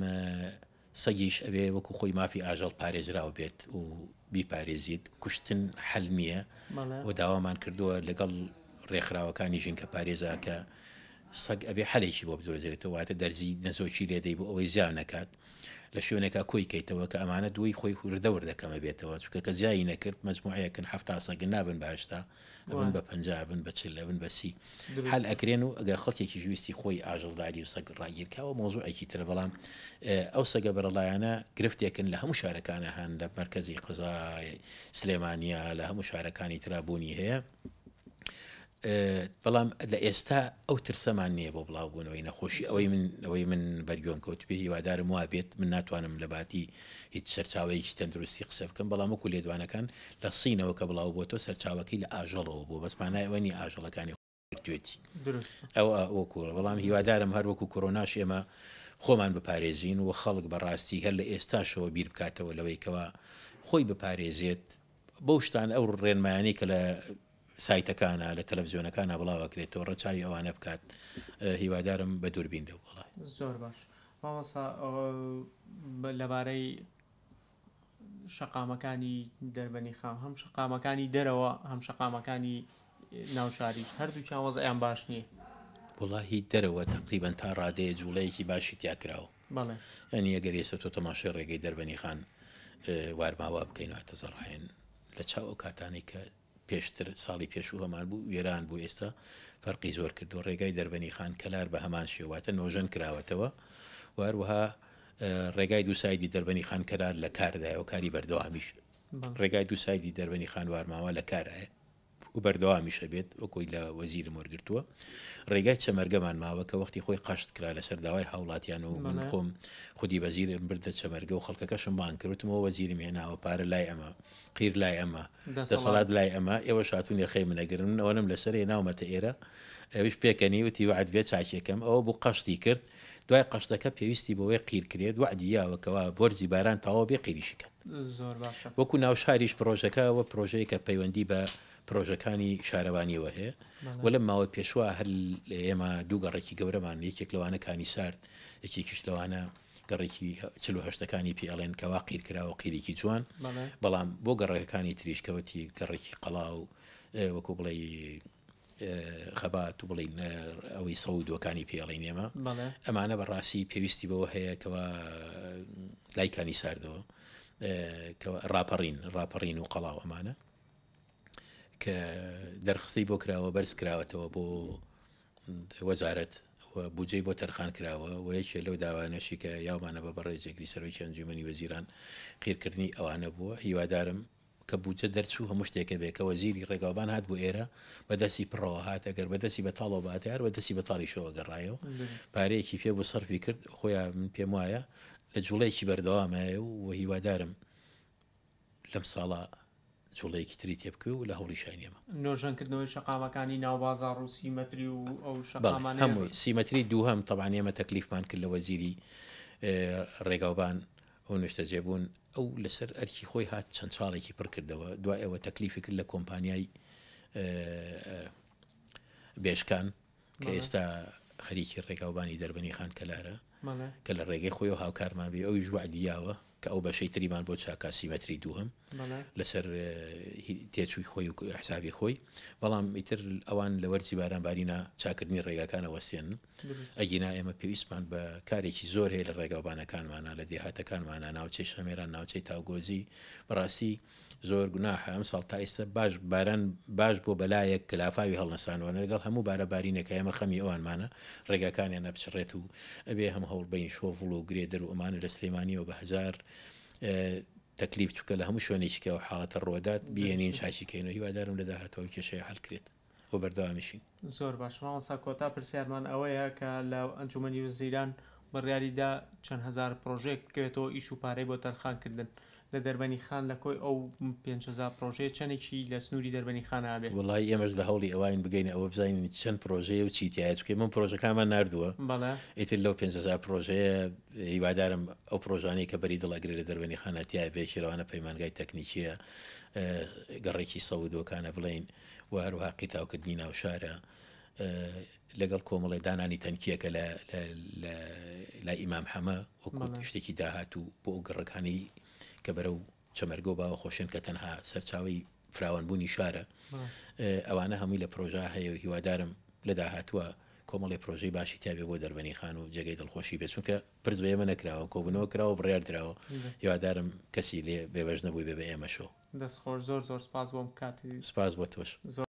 سەگیش ئەوێ وەکو خۆی مافی ئاژەڵ پارێزراوە بێت و بیپارێزیت کوشتن حەل نییە و داوامان کردووە لەگەڵ ڕێکخراوەکانی ژین کە پارێزا کە سەگ ئەبێ حەلێکی بۆ بدۆزرێتەوە واتە دەرزی نەزۆکی لێدەی بۆ ئەوەی زیان نەکات لە شوێنێکا کۆی کەیتەوە کە ئەمانە دوی خۆی وردەور دەکەمە بێتەوە چکە کە زیایی نەکرد مەجموعەیەکن هەفتا سەگن نابن باشتا ئەبن بە پەنجا بن بە چل ئەبن بە سی حەل ئەکرێن و ئەگەر خەڵکێکی ژویستی خۆی ئاژەڵداری و سەگ ڕاگیرکاوە مۆزوعێکی ترە بەڵام ئەو سەگە بەرەڵایانە گرفتێکن لە هەموو شارەکانە هەن لە مرکزی قزای سلێمانیا لە هەموو شارەکانی ترابوونی هەیە بەڵام لە ئێستا ئەو ترسەمان نییە بۆ بڵاوبوونەوەی نەخۆشی ئەوەی من ئەوەی من بەرگۆم کەوت پێ هیوادارم وا بێت من ناتوانم لە باتی هیچ سەرچاوەیەکی تەندروستی قسە بکەم بەڵام وەکو لێدوانەکان لە سینەوە کە بڵاو بۆ تۆ سەرچاوەکەی لە ئاژەڵەوە بوو بەسمانای ئەوەنی ئاژەڵەکانی توێتی ئەو وەکووە بەڵام هیوادارم هەر وەکو کۆرۆناش ئێمە خۆمان بپارێزین و خەڵک بەڕاستی هەر لە ئێستاشەوە بیر بکاتەوە لەوەیکەوە خۆی بپارێزێت بەو شتان ئەو ڕێنمایانی کە لە سایتەکانە لە تەلەڤیزیۆنەکانە بڵاوەکرێتەوە ڕەچاوی ئەوانە بکات هیوادارم بە دووربین دێ وڵای زۆر باش مامەسا لەبارەی شەقامەکانی دەربەنی خام هەم شەقامەکانی دەرەوە هەم شەقامەکانی ناوشاری هەردوو چاوەز ئەیان باش نییە وڵاهی دەرەوە تقریبان تا ڕادەیە جوڵەیەکی باشی تیاکراوە بەڵێ ینی ئەگەر ئێستا تۆ تەماشای ڕێگەی دەربەنی خان وارماوا بکەین واتە زەڕاهێن لە چاو ئەو کاتانەی کە پێشتر ساڵی پێشوو هەمان بوو وێران بوو ئێستا فەرقی زۆر کردو ڕێگای دەربەنی خان کەلار بە هەمان شێواتە نۆژەن کراوەتەوە واروها ڕێگای دوو سایدی دەربەنی خان کەرار لە کاردایە و کاری بەردەوامیش ڕێگای دوو سایدی دەربەنی خان وارماوە لە کارایە و بەردەوامیشە بێت وەکۆی لە وەزیرم وەرگرتووە ڕێگای چەمەرگەمان ماوە کە وەختی خۆی قاشت کرا لەسەر داوای هاوڵاتیان و من خۆم خودی وەزیرم بردە چەمەرگە و خەڵکەکەشم بان کردوتمەوە وەزیرم هێناوە پارە لای ئەمە قیر لای ئەمە دەسەڵات لای ئەمە ئێوە شاتون یەخەی منەگرن ئەوەنم لەسەر هێناومەتە ئێرە ئەوش پێکەنی وتی وعد بێت چاکێکم ئەوە بوو قەشتی کرد دوای قەشتەکە پێویستی بۆەوەی قیر کرێت وعدیاوەکەوە بۆرزی باران تاوە بێ قیریشکە وەکو ناوشاریش پرۆژەکەەوە پرۆژەیە کە پەیوەندی بە پرۆژەکانی شارەوانیەوە هەیە و لەم ماوە پێشوە هەر ئێمە دوو گەڕێکی گەورەمان یەکێک لەوانە کانی سارد یەکێکیش لەوانە گەڕێکی چل و هەشتەکانی پیاڵێن کەوا قیر کراوە قیرێکی جوان بەڵام بۆ گەڕەکانی تریشکەوەتی گەڕێکی قەڵا و وەکو بڵێ خەبات و بڵین ئەوەی سەودەکانی پێڵین ئێمە ئەمانە بەڕاستی پێویستی بەوە هەیە کەەوە لایکانی ساردەوە ڕاپەڕین ڕاپەڕین و قەڵاو ئەمانە کە دەرخستەی بۆ کراوە بەرز کراوەتەوە بۆ وەزارەت بودجەی بۆ تەرخان کراوە و یەکێ لەو داوانەشی کە یاومانە بە بەڕێزێگری سەرۆکی ئەنجومەنی وەزیران قیرکردنی ئەوانە بووە هیوادارم کە بودجە دەرچوو هەموو شتێکە بێ کە وەزیری ڕێگاوبان هات بۆ ئێرە بەدەستی پڕەوە هات ئەگەر بەدەستی بە تاڵەوە باتیار بەدەستی بە تاڵی شەوە گەڕایەوە پارەیەکی پێ بۆ سەرفی کرد خۆیان من پێم وایە لە جوڵەیەکی بەردەوامایە و هیوادارم لەم ساڵە جوڵەیەکی تری تێبکە و لە هەوڵی شانیێمە نۆژەنکردنەوەی شەقامەکانی ناوبازار و سیمەتری و ئەو شەقامان هەمووی سیمەتری دوو هەم تەبان ئێمە تەکلیفمان کرد لە وەزیری ڕێگاوبان ئەو نوشتە جێبوون ئەو لەسەر ئەرکی خۆی هات چەند چاڵێکی پڕ کردەوە دوای ئەوە تەکلیفی کرد لە کۆمپانیای بێشکان کە ئێستا خەریکی ڕێگاوبانی دەربەنی خان کەلارە کە لە ڕێگەی خۆی و هاوکارمان بێ ئەوی ژوعدیاوە کە ئەو بەشەی تریمان بۆ چاکاسی مەتری دووهم لەسەر تێچووی خۆی و حسابی خۆی بەڵام ئیتر ئەوان لە وەرزی بارانبارینە چاکردنی ڕێگاکانە وەستێنن ئەگینا ئێمە پێویستمان بە کارێکی زۆر هەیە لە ڕێگاوبانەکانمانە لە دێهاتەکانمانە ناوچەی شەمێران ناوچەی تاوگۆزی بەڕاستی زۆر گوناحە ئەم ساڵ تا ئێستا باش باران باش بۆ بەلایەک کلافاوی هەڵنەسانەوە لەگەڵ هەموو بارەبارینێکە ئێمە خەمی ئەوانمانە ڕێگاکانیان نەبچڕێت و ئەبێ هەم هەوڵ بین شۆڤڵ و گرێدەر و ئەمانە لە سلێمانیەوە بە هەزار تەکلیف چووکە لە هەموو شوێنێکیکەوە حاڵەتە ڕۆدات بێنین چاچیکەینەوە هیوادارم لە داهاتەوە کێشەیە هەڵکرێت بۆ بەردەوامیشین. زۆر باش ماوەسا کۆتا پرسیارمان ئەوەیە کە لە ئەنجومەنی وەزیران بەڕیاریدا چەند هەزار پرۆژێک بکرێتەوە ئیش و پارەی بۆ تەرخانکردن لە دەربەنی خان لە کۆی ئەو پێنج هەزار پرۆژێ چەندێکی لە سنووری دەربەنی خانە بێت. وڵی ئێمەش لە هەوڵی ئەوین بگەین ئەوە بزانین چەند پرۆژەیە و چیتیایە چکە من پرۆژەکانمان نردووە ئیتر لەو پێنج هەزار پرۆژەیە هیوادارم ئەو پرۆژانەی کە بەری دڵەگرێت لە دەربەنی خانەتیای بێشێرەوانە پەیمانگای تەکنیکیە گەڕێکی سەودۆکانە بڵین و هەروها قیتاوکردنی ناو شارە لەگەڵ کۆمەڵی دانانی تەنکیەکە لە ئیمام حەمە وەکو شتێکی داهات و بۆ ئەو گەڕەکانی کە بەرەو چەمەرگۆ باوە خۆشێن کە تەنها سەرچاوی فراوانبوونی شارە ئەوانە هەمووی لە پرۆژە هەیە و هیوادارم لە داهاتووە کۆمەڵی پرۆژەی باشی تابێ بۆ دەربەنی خان و جێگەی دڵخۆشی بێت چونکە پرس بە ئێمە نەکراوە کۆبوونەوە کراوە بڕیار درراوە هیوادارم کەسی لێ بێبەش نەبووی بێ بە ئێمەشەوە. دەستخۆش زۆر زۆر سپاس بۆم کاتی سپاس بۆ تۆش.